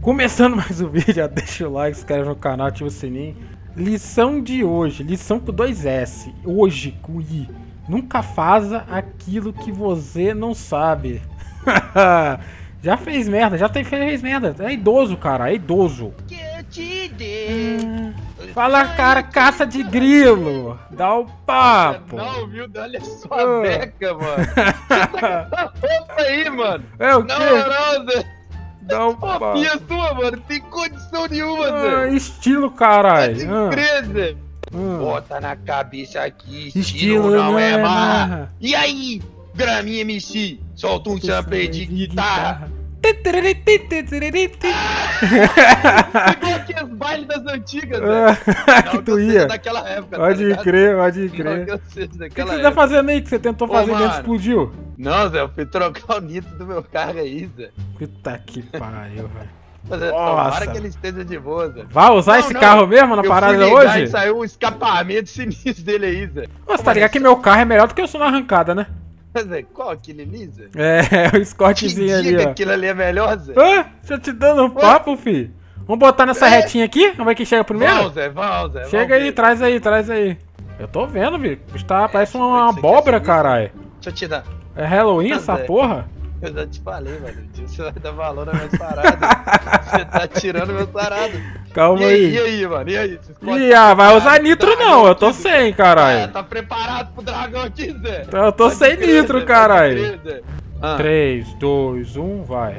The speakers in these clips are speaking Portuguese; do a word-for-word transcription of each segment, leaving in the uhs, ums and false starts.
Começando mais um vídeo, já deixa o like, se inscreve no canal, ativa o sininho. Lição de hoje, lição com dois S. Hoje, com I. Nunca faça aquilo que você não sabe. Já fez merda, já tem, fez merda. É idoso, cara, é idoso. Que eu te dei. Hum, fala, cara, caça de grilo. Dá o papo. Não, viu? Olha só a beca, mano. Você tá com essa roupa aí, mano. É o quê? Na moral, Zé. Dá o papo. Roupinha sua, mano. Tem condição nenhuma, Ah, Zé. estilo, caralho. Pode crer, Zé. Hum. Bota na cabeça aqui, estilo, Estilo não, não é é marra. marra. E aí, Graminha M C, solta um sample de guitarra. Igual aqueles bailes das antigas, né? Que tu ia. Daquela época, Pode tá crer, pode Não, crer. que eu seja O que daquela você tá época. fazendo aí que você tentou Ô, fazer dentro e mano. explodiu? Não, Zé, eu fui trocar o nitro do meu carro aí, Zé. Puta que pariu, velho. Mas é, Nossa. tomara que ele esteja de boa, Zé. Vai usar Não, esse não. carro mesmo na Eu parada fui ligar hoje? E saiu um escapamento sinistro dele aí, Zé. Nossa, tá ligado que meu carro é melhor do que eu sou na arrancada, né? Zé, qual aquele ali, Zé? É, o Que Scottzinho dia ali, que ó. aquilo ali é melhor, Zé? Ah, deixa eu te dando um papo, fi. Vamos botar nessa É. retinha aqui? Vamos ver quem chega primeiro? Vamos, Zé, vamos, Zé. Chega vamos aí, ver. traz aí, traz aí. Eu tô vendo, vi. Tá, parece você uma quer abóbora, subir? caralho. Deixa eu te dar. É Halloween Ah, essa Zé. porra? Eu já te falei, mano. Um dia você vai dar valor nas minhas paradas. Você tá tirando meus paradas. Calma E aí, aí. e aí, mano? E aí? Vocês podem- Ih, ah, vai usar Ah, nitro dragão não, eu tô aqui, Zé. sem, Ah, caralho. tá preparado pro dragão aqui, Zé? Eu tô Pode sem crer, nitro, Zé, caralho. pode crer, Zé. Ah. três, dois, um, vai.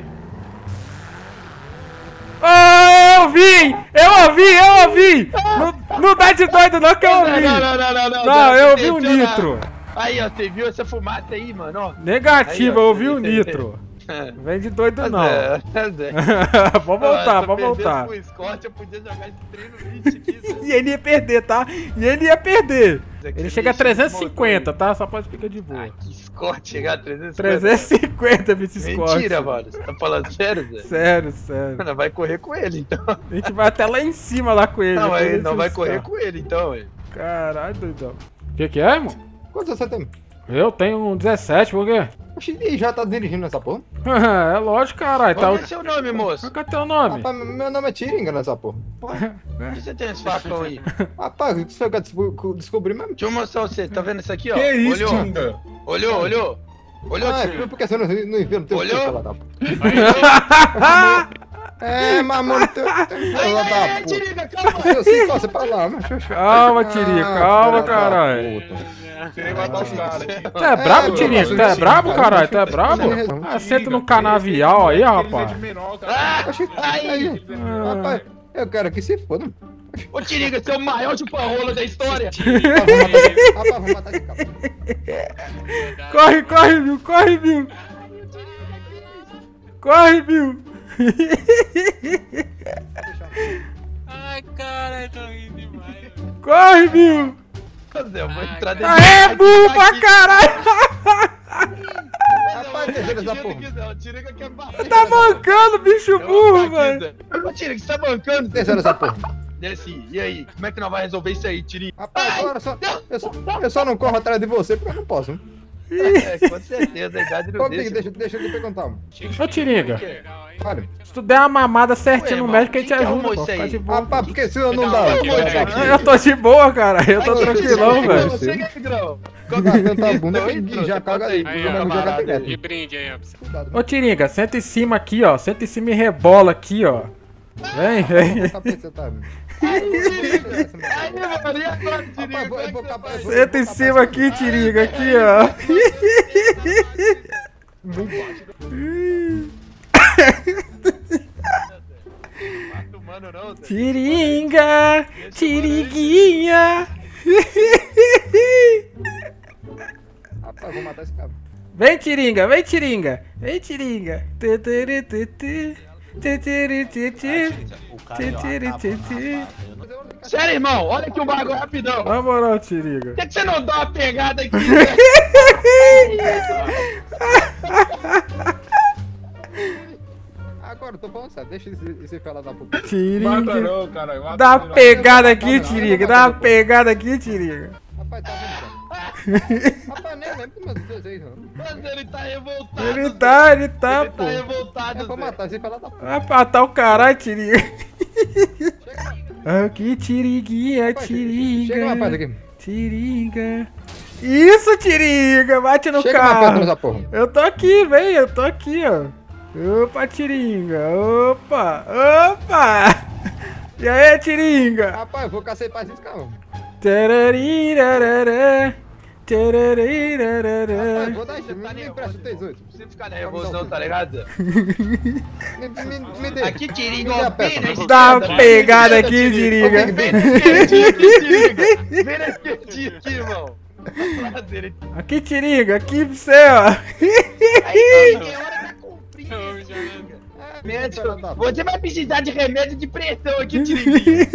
Oh, eu vi! Eu ouvi, eu ouvi! Não, não dá de doido não que eu ouvi! Não, não, não, não, não. Não, Zé, eu você ouvi o tentou na- nitro. Aí, ó, você viu essa fumaça aí, mano? Ó. Negativo, Aí, ó, eu ouvi o você- nitro. Vem de doido não. Zé, Zé. Pode voltar, Ah, pode se eu voltar. perdesse pro Scott, eu podia jogar esse trem no lixo aqui, Zé. E ele ia perder, tá? E ele ia perder. Zé, que Ele chega a lixo, trezentos e cinquenta, tá? Só pode ficar de boa. Ah, que Scott chegar a trezentos e cinquenta. trezentos e cinquenta, vice Scott. Mentira, mano. Você tá falando sério, Zé? Sério, sério. Mano, vai correr com ele, então. A gente vai até lá em cima lá com ele. Não, pra vai, ele não vai assustar. correr com ele, então, ué. Caralho, doidão. O que que é, irmão? Quantos você tem? Eu tenho um dezessete, por quê? Oxi, e já tá dirigindo essa porra? É lógico, caralho. Qual Tá... é seu nome, moço? Qual que é teu nome? Rapaz, meu nome é Tiringa nessa porra. Onde você tem esse facão aí? Rapaz, o que você quer desco- descobrir mesmo? Deixa eu mostrar você, tá vendo isso aqui, ó? Que isso, Olhou? Tinga? Olhou, olhou? Olhou, Ah, tio? é porque você não, não envia no teu Olhou? filho, da porra. É, mas mano, teu teu filho Ai, da ai, ai, puta. Tiriga, calma! Se você coça pra lá, mas... Calma, Tirinha, Ah, calma, filha da caralho. puta. Queria matar os caras. Tu é brabo, eu Tirinha? gosto Tu é disso, brabo, cara. caralho? Tu é brabo? Tiringa, Ah, senta no canavial aí, rapaz. Ah, Oxi, aí! aí, rapaz, eu quero que se foda. Ô, Tiriga, você é o maior chupa-rola da história! Rapaz, vamos matar de capa. Corre, corre, Bill, corre, Bill. Corre, Bill. Ai, caralho, tô rindo demais. Corre, Bill. Zé, eu vou entrar dentro Aê, burro pra aqui. caralho. Rapaz, terceira essa porra. O Tiriga quer bater. Tá mancando, bicho burro, velho. Ô, Tiriga, você tá bancando? Terceira essa porra. Desce, e aí? Como é que nós vamos resolver isso aí, Tiriga? Rapaz, agora só, eu, só, eu só não corro atrás de você porque eu não posso. Hein? É, com certeza, a idade não Ô, Big, deixa. deixa, deixa eu te perguntar. mano. Ô, Tiringa, Legal, hein? Olha, se tu der uma mamada certinha Ué, no irmão, médico, a gente quem que ajuda, arrumou pô. isso Fica aí? de boa. rapaz, porque se eu não Não, dá... eu eu vou vou te- dar- Eu tô de boa, cara. Eu tô Aqui, tranquilão, aqui, velho. Você é negrão. Ah, tenta a bunda Então, que entrou, já você caga bota aí. aí, Aí, Joga ó, no jogo camarada até De brinde aí, ó. pra você. Cuidado. Ô, Tiringa, senta em cima aqui, ó. Senta em cima e rebola aqui, ó. Vem, vem. Tá pensando, Aí, mano, e agora, Tiriga? Rapaz, vou- Como é eu vou que capaz- você vou- faz? Senta em cima aqui, Tiringa, aqui, ó. Mato humano não, Zé. Tiringa, Tiriguinha. Rapaz, vou matar esse cara. Vem, Tiringa, vem, Tiringa. Vem, Tiringa. Tu, tu, tu, tu, tu. Tu, tu, tu, tu. Tu, tu, tu, tu. Sério, irmão, olha aqui o bagulho rapidão. Na moral, Tiringa. Por que que você não dá uma pegada aqui, Zé? Agora Agora eu tô falando sério, deixa esse, esse fela da puta. Mata Tiringa. não, caralho. Mata Dá uma não. pegada aqui, Tiringa. Dá uma pegada aqui, Tiringa. Rapaz, tá vendo? Rapaz, nem lembro dos meus desejos, não. Mas ele tá revoltado. Ele tá, ele tá, Ele pô. tá revoltado, É pra Zé. matar esse fela da puta. Vai matar o caralho, Tiringa. Chega, Ah, que tiriguinha, rapaz, chega mais perto Tiringa. aqui. Tiringa. Isso, Tiringa. Bate no Chega mais perto carro. nessa porra. Eu tô aqui, vem, eu tô aqui, ó. Opa, Tiringa. Opa, opa. E aí, Tiringa? Rapaz, eu vou cacetar esses carros. Tararirarará, Rapaz, tararirarará. vou dar isso. Me, Tá me nervoso, empresta o irmão. tesouro. Não precisa ficar nervoso não, tá ligado? Me, me, me dê. Aqui, Tiringa, Me dê a ó, bem peça. na Dá esquerda, uma pegada bem na aqui, esquerda, Tiringa. Bem na esquerdinha aqui, Tiringa. Bem na esquerdinha aqui, irmão. Atrás dele. Aqui, Tiringa, aqui pra você, ó. Aí, Tiringa, é hora da comprinha, Eu já- Tiringa. Ah, Médico, fela da puta. você vai precisar de remédio de pressão aqui, Tiringuinha.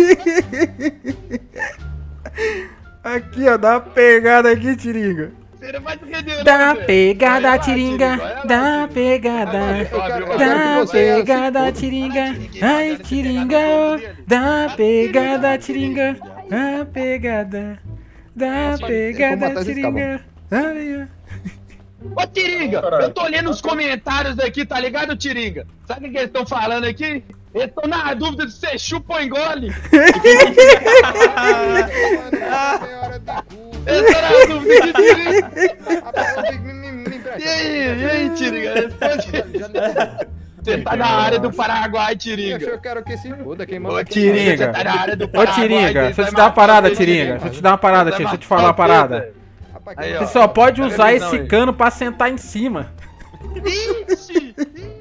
Aqui, ó, dá uma pegada aqui, Tiringa. Você não vai se render, não, Dá Zé. pegada, Vai lá, Tiringa. vai lá, Dá Tiringa. pegada. Eu quero- eu quero Dá que você assim, pegada, foda. Tiringa. Ai, Tiringa. Dá pegada, Tiringa. Dá pegada. Dá pegada, matar esses Tiringa. Ai, Ô, Tiringa, Caralho. eu tô lendo os comentários aqui, tá ligado, Tiringa? Sabe o que eles estão falando aqui? Eles estão na dúvida de você chupa ou engole. Tem hora de cu. Eles estão na dúvida aqui, Tiringa. Rapaz, eu tenho que me, me, me empresta. E aí, e aí, Tiringa? Responde. Já- já- Você tá na área do Paraguai, Eu Tiringa. eu quero que se foda, quem manda Ô, aqui. Tiringa. Você tá na área do Ô, Paraguai. Tiringa, você deixa eu vai te dar uma matar parada, ele, Tiringa. Deixa eu te dar uma parada, Você Tiringa. vai Deixa eu te falar uma matar parada. ele, Rapaz, Aí, quem ó. Você manda- só pode Tá usar vendo, esse não, cano pra sentar em cima. Ixi!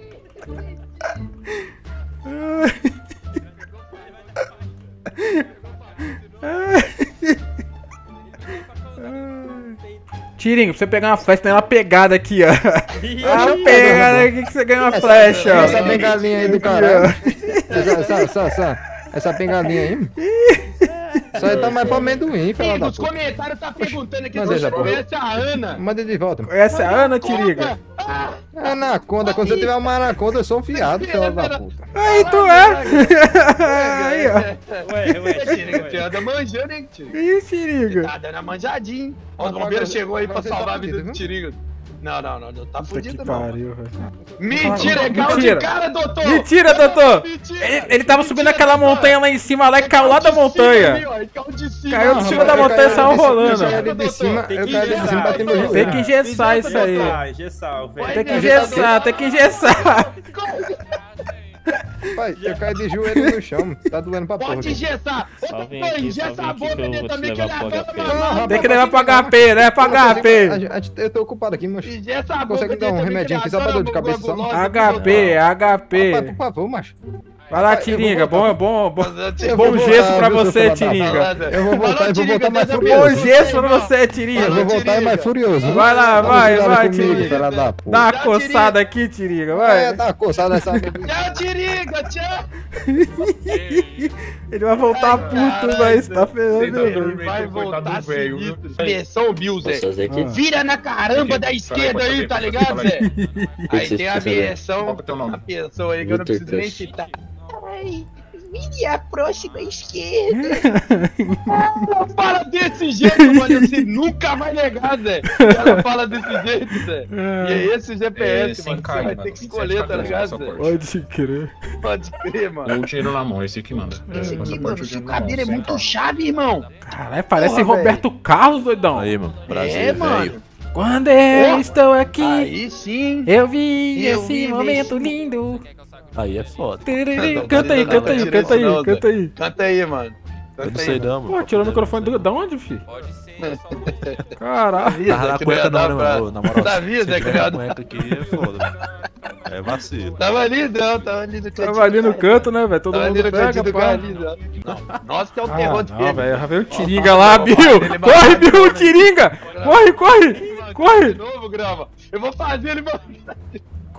Tiringa, pra você pegar uma flecha, tem uma pegada aqui, ó. Uma Oxe, pegada aqui que você ganha uma Essa- flecha, ó. Essa bengalinha aí do caralho. Essa, essa, essa, essa, essa bengalinha aí. Isso aí tá mais pra amendoim, fela Ih, da nos puta. comentários tá perguntando aqui Não, se deixa, você porra. conhece a Ana. Manda de volta. Essa é a Ana, Tiringa. Ah, Anaconda, quando você tiver uma anaconda, eu sou um fiado, fela da puta. Aí tu é. Aí, ó. Ué, ué, Tiringa, você anda manjando, hein, Tiringa? Ih, Tiringa. Tá dando a manjadinha, hein? Ó, o Agora bombeiro você- chegou aí pra agora você tá salvar a vida fudido, do viu? Tiringa. Não, não, não, não tá Puta que fudido não. pariu, velho. Mentira, é caldo Mentira. de cara, doutor! Mentira, doutor! Mentira. Ele, ele tava subindo Mentira, aquela doutor. montanha lá em cima, lá e É caiu lá da caldo de cima montanha. ali, ó, é caldo de cima. Caiu de Não, cima da eu montanha e caí saiu ali de cima, rolando. Eu caí ali de cima, eu caí ali de cima batendo no Tem joelho. que engessar isso aí. Engessar, velho. Tem que engessar, tem que engessar. Pai, eu caí de joelho no chão, tá doendo pra porra. Pode engessar! Só vem Ô, aqui, engessa só a vem aqui boca que eu dele vou te também, que levar ele pro adora H P. mamar. rapaz, Tem que levar pro H P, né? Pro H A P. gente- a gente- Eu tô ocupado aqui, mas. Engessa a boca Consegue dar um dele também, remedinho que aqui ele só pra dor de adora cabeça, só? gogulose, H P, H Rapaz, P. por favor, macho. Vai lá, Rapaz, eu vou Tiringa. Bom, voltar. bom, bom. Eu Bom vou gesso voltar, pra viu, seu você, filho da Tiringa. puta. Eu vou voltar e vou voltar mais Bom furioso. gesso pra você, Tiringa. Eu vou voltar mais furioso. Vai lá, Dá vai, uma vai, comigo, Tiringa. filha da Dá puta. uma Tchau, coçada aqui, Tiringa, Vai, vai. tá uma coçada nessa. Tchau, Tiringa, tchau! Ele vai voltar Ai, puto, caralho, mas tá Vocês ferrando. aí, velho. Ele Vai coitado voltar do velho, viu? sinistro. Pressão, Bill, Zé. Posso fazer aqui? Ah. Vira na caramba da Fala aí, esquerda pode aí, fazer, tá pode ligado, fazer, Zé? Aí Vocês tem a precisam ver. versão, Qual que é o teu nome? a pessoa aí que eu não Vitor preciso nem Crush. citar. Ai, vire a próxima esquerda. Ela fala desse jeito, mano, você nunca vai negar, Zé. Ela fala desse jeito, Zé. E é esse G P É, S, sem mano, você carne, vai mano. ter que escolher, tá vinte e sete ligado, só Zé? corte. Pode crer. Pode crer, mano. É o dinheiro na mão, esse aqui manda. Esse aqui, Passaporte, mano, o seu dinheiro na mão, cabelo é sem muito carro. chave, irmão. Caralho, parece Porra, Roberto Carlos, doidão. Aí, mano. Prazer, É, mano. velho. Quando eu Ó, estou aqui, Aí sim. eu vi eu esse vi momento esse- lindo. Aí é foda. Tererê. Não, Canta aí, não, canta não, aí, tira canta isso não, aí, canta aí. Canta aí, mano. Eu Canta não aí, sei mano. não, mano. Pô, tirou o microfone do... Da onde, fi? Caralho. Avisa Tava na que cueca ia dar não, né, pra- mano? Ô, Na moral, Tá vendo, se né, tiver criado? na cueca aqui é foda, mano. É vacilo. Tava ali, não, tava ali no cantinho. Tava ali no canto, né, velho? Todo Tava ali mundo no pega, cantinho do pá. Carlinhos, ó. Não, Nossa, que é o terror Ah, dele. não, velho. Já veio o Ó, Tiringa ó, lá, ó, Bill. ele Corre, matou, Bill, né? Tiringa. Corre, corre. De Corre. novo, grava. Eu vou fazer ele.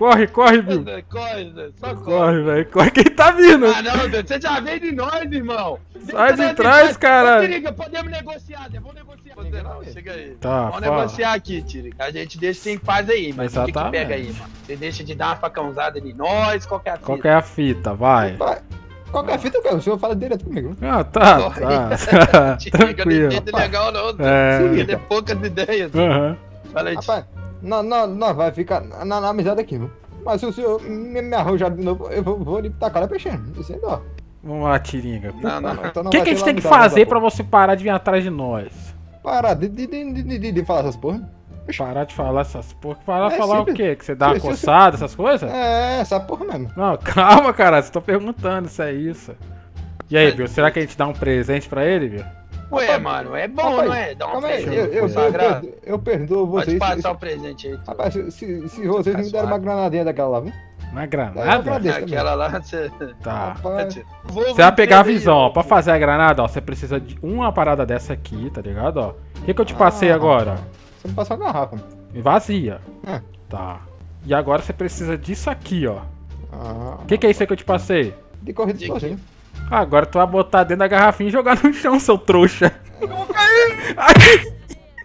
Corre, corre, Bill. Zé, corre, Zé, só corre. Corre, velho. Corre, quem tá vindo? Ah, não, Zé, você já veio de nós, irmão. Sai de trás, cara. Ô, Tiriga, podemos negociar, Zé, vamos negociar. Você não, chega aí. Tá, Vamos fala. negociar aqui, Tiriga. A gente deixa você em paz aí, mas o que que Exatamente. pega aí, mano? Você deixa de dar uma facãozada em nós, qualquer fita. Qual que é a fita? Vai. Vai. Qualquer fita, cara, o senhor fala direto comigo. Ah, tá, Corre. tá. Tiriga, não Tranquilo. entende legal não, Zé. É. Ele é poucas ideias. Aham. Fala aí, Rapaz, nós, nós, nós vai ficar na, na amizade aqui, viu? Mas se o senhor me, me arrojar de novo, eu vou, vou lhe tacar a peixinho. Sem dó. Vamos lá, Tiringa. Não, não, não. Então O não que, vai que a ter gente tem que amizade fazer dessa pra porra. você parar de vir atrás de nós? Parar de, de, de, de, de, de falar essas porra. Parar de falar essas porra. Parar de É falar simples. o quê? Que você dá uma Se- se- coçada, essas coisas? É, essa porra mesmo. Não, calma, cara. Você tá perguntando se é isso. E aí, Bill, será que a gente dá um presente pra ele, Bill? Ué, mano, é bom, Rapaz, não é? Dá um Calma aí, presente eu, eu, eu, consagrado. perdoo, eu perdoo Pode vocês. passar se- o presente aí. Rapaz, se, se, se vocês me deram uma granadinha daquela lá, viu? Uma Eu granada? agradeço também. Aquela lá, você... Tá. Rapaz, Você vai pegar a visão, ó. Pra fazer a granada, ó, você precisa de uma parada dessa aqui, tá ligado, ó? O que que eu te passei Ah. agora? você me passou uma garrafa. Me vazia. É. Tá. E agora você precisa disso aqui, ó. Ah, O que que é isso aí que eu te passei? de corrida explosiva. Ah, agora tu vai botar dentro da garrafinha e jogar no chão, seu trouxa. Eu vou cair! Ai.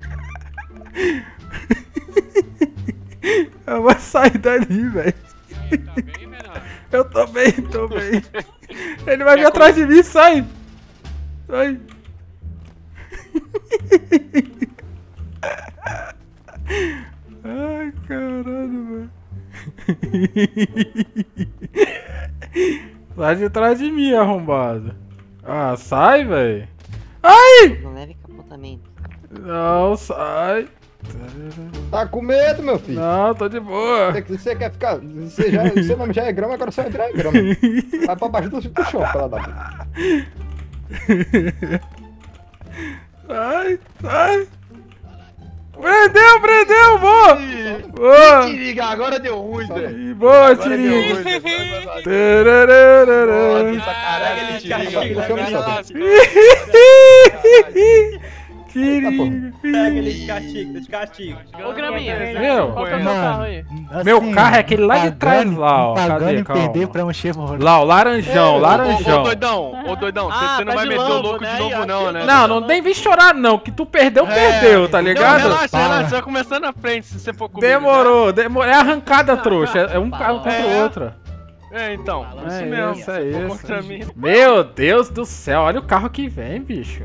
Eu vou sair dali, velho. Tá bem, menor? Eu tô bem, tô bem. Ele vai vir atrás de mim, sai! Sai! Ai, caralho, velho. Sai de trás de mim, arrombado. Ah, sai, velho. Ai! Não leve capotamento. Não, sai. Tá com medo, meu filho? Não, tô de boa. Você, você quer ficar. Você já, seu nome já é grama, agora só é grama. Vai pra baixo do, do chão, pela da puta. Sai, sai. Prendeu, prendeu, boa! Boa! Tiriga, agora deu ruim, Zé. Ih, Boa, Agora deu Tiringa! ruim, Zé. Pô, Tarararara. que sacanagem, Tiriga. Tiringa! Pega ele de castigo, de castigo. Ô, Graminha, Meu, qual que é o seu carro aí? Meu carro é aquele lá de trás lá, ó. Pagando Cadê? em perder Calma. pra um Chevrolet. Lá, o laranjão, Ô, laranjão. Ô, doidão, ô, doidão, você Ah, você não tá vai de meter o lambo, louco né? de novo Aí, não, ó, né? Não, não nem vim chorar não, que tu perdeu, perdeu, tá ligado? Não, relaxa, Fala. relaxa, você vai começando na frente se você for comigo. Demorou, demorou. É arrancada, trouxa. É um carro contra o É. outro. Né? É, então, isso É mesmo. isso, é Se for isso. contra mim. Meu Deus do céu, olha o carro que vem, bicho.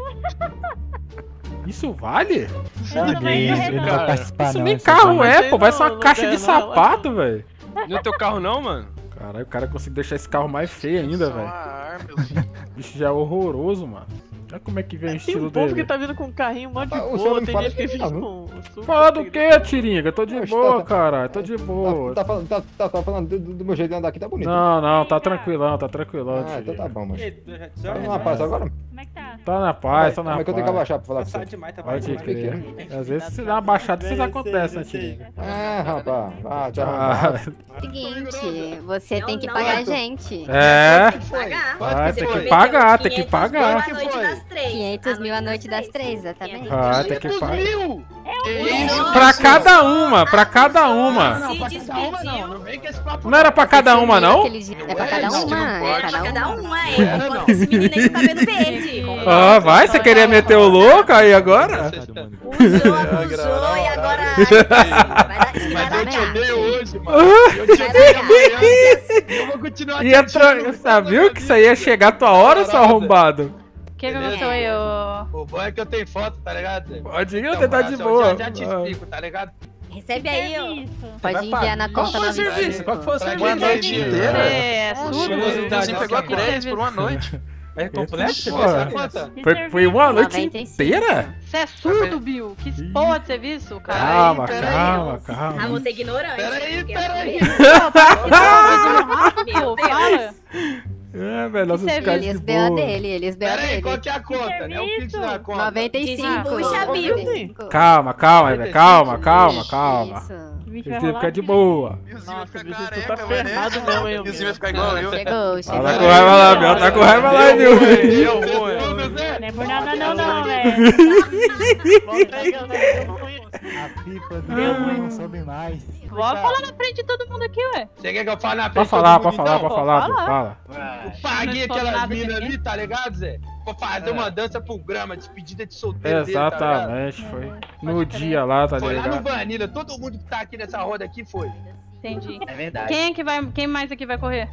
Isso vale? Ele ele não vai participar, Isso não. nem esse carro vai- é, pô. Vai ser uma não caixa quer, de não, sapato, velho. Não é teu carro não, mano? Caralho, o cara conseguiu deixar esse carro mais feio ainda, velho. O bicho já é horroroso, mano. Olha como é que vem o Tem estilo um povo dele. que tá vindo com um carrinho mó de Ah, o senhor boa, não tem fala gente que que fica não, com... super Fala do segredo. que, Tiringa? Eu tô de Oxe, boa, tá- cara. Tô de boa. Tá, tá, falando, tá, tá, tá falando do, do meu jeito de andar aqui, tá bonito. Não, não, tá tranquilão, tá tranquilão, Ah, então tá Tiringa. bom, mas. Eita, já Tá na paz agora? Como é que tá? Tá na paz, tá Como na é que eu tenho que paz. abaixar pra falar com Passado você? demais, tá Pode demais. crer. Às vezes se dá uma baixada, isso acontece, né, Tiringa? Ah, rapaz. Ah, tchau. Ah, Seguinte, você Não, tem que não, pagar a eu tô- gente. é. Tem que pagar. Vai, Você tem que prometeu pagar, tem que quinhentos pagar. mil a noite das três. quinhentos mil a noite das três, exatamente. Ah, tem que quinhentos pagar. mil! Que isso? isso? Pra cada uma, pra cada uma. Se Não, pra cada uma despediu. não, não vem com esse papo. Não era pra cada uma, não? Aquele dia- É pra cada Não, uma, não é pode. Pra cada cada uma. um, é. Enquanto esse menino aí com cabelo verde. Ah, vai, você queria meter o louco aí agora? Usou, abusou e agora... Vai dar, isso que vai Mas eu dar te merda. odeio hoje, mano. Eu te odeio amanhã. E eu vou continuar Ia te tra... odiando. Você viu que isso aí ia chegar a tua hora, seu arrombado? O que aconteceu aí, ô? O bom é que eu tenho foto, tá ligado? Pode ir, Então, você tá de já- boa. Já, já te explico, tá ligado? Recebe aí, ó. Isso. Pode enviar na Qual conta foi da o serviço? Qual que foi o Pra serviço? uma noite inteira. É, surdo. Você pegou a três por uma noite. É completo? Você Pô, fez essa conta? Que Foi, foi uma noite noventa e cinco. inteira? Você é surdo, Bill? Que porra de serviço, cara? Calma, peraí. calma, Ah, calma. você é ignorante. Peraí, porque- peraí. Meu Fala. É, velho, nossos serviço? caras Ele de esbea boa. dele, ele esbea Peraí, dele. qual que é a conta, né? O Pix da conta. noventa e cinco. Desembucha, Bill. noventa e cinco. Calma, calma, velho, calma, calma, calma. Isso. Bicho Tem vai que rolar ficar de aqui. boa. Nossa, bicho, tu tá ferrado mesmo, hein, Vizinho vai meu. ficar igual eu. Chegou, Ela chegou. tá com raiva lá, Biel, tá com raiva lá, hein, Deu Bill. ruim, deu ruim. Não é por nada não, não, velho. Bom, pega, velho. A pipa do Leão não soube mais. Bora falar na frente de todo mundo aqui, ué. Você quer que eu fale na frente Pode de falar, todo pode mundo, falar, então? pode falar, Bill, falar. fala. Eu paguei Não responde aquelas nada de minas ninguém. ali, tá ligado, Zé? Pra fazer uma dança pro grama, despedida de solteiro dele, tá ligado? Exatamente, foi. No dia lá, tá Foi lá no ligado? Vanilla, todo mundo que tá aqui nessa roda aqui foi. Entendi. É verdade. Quem é que vai. Quem mais aqui vai correr?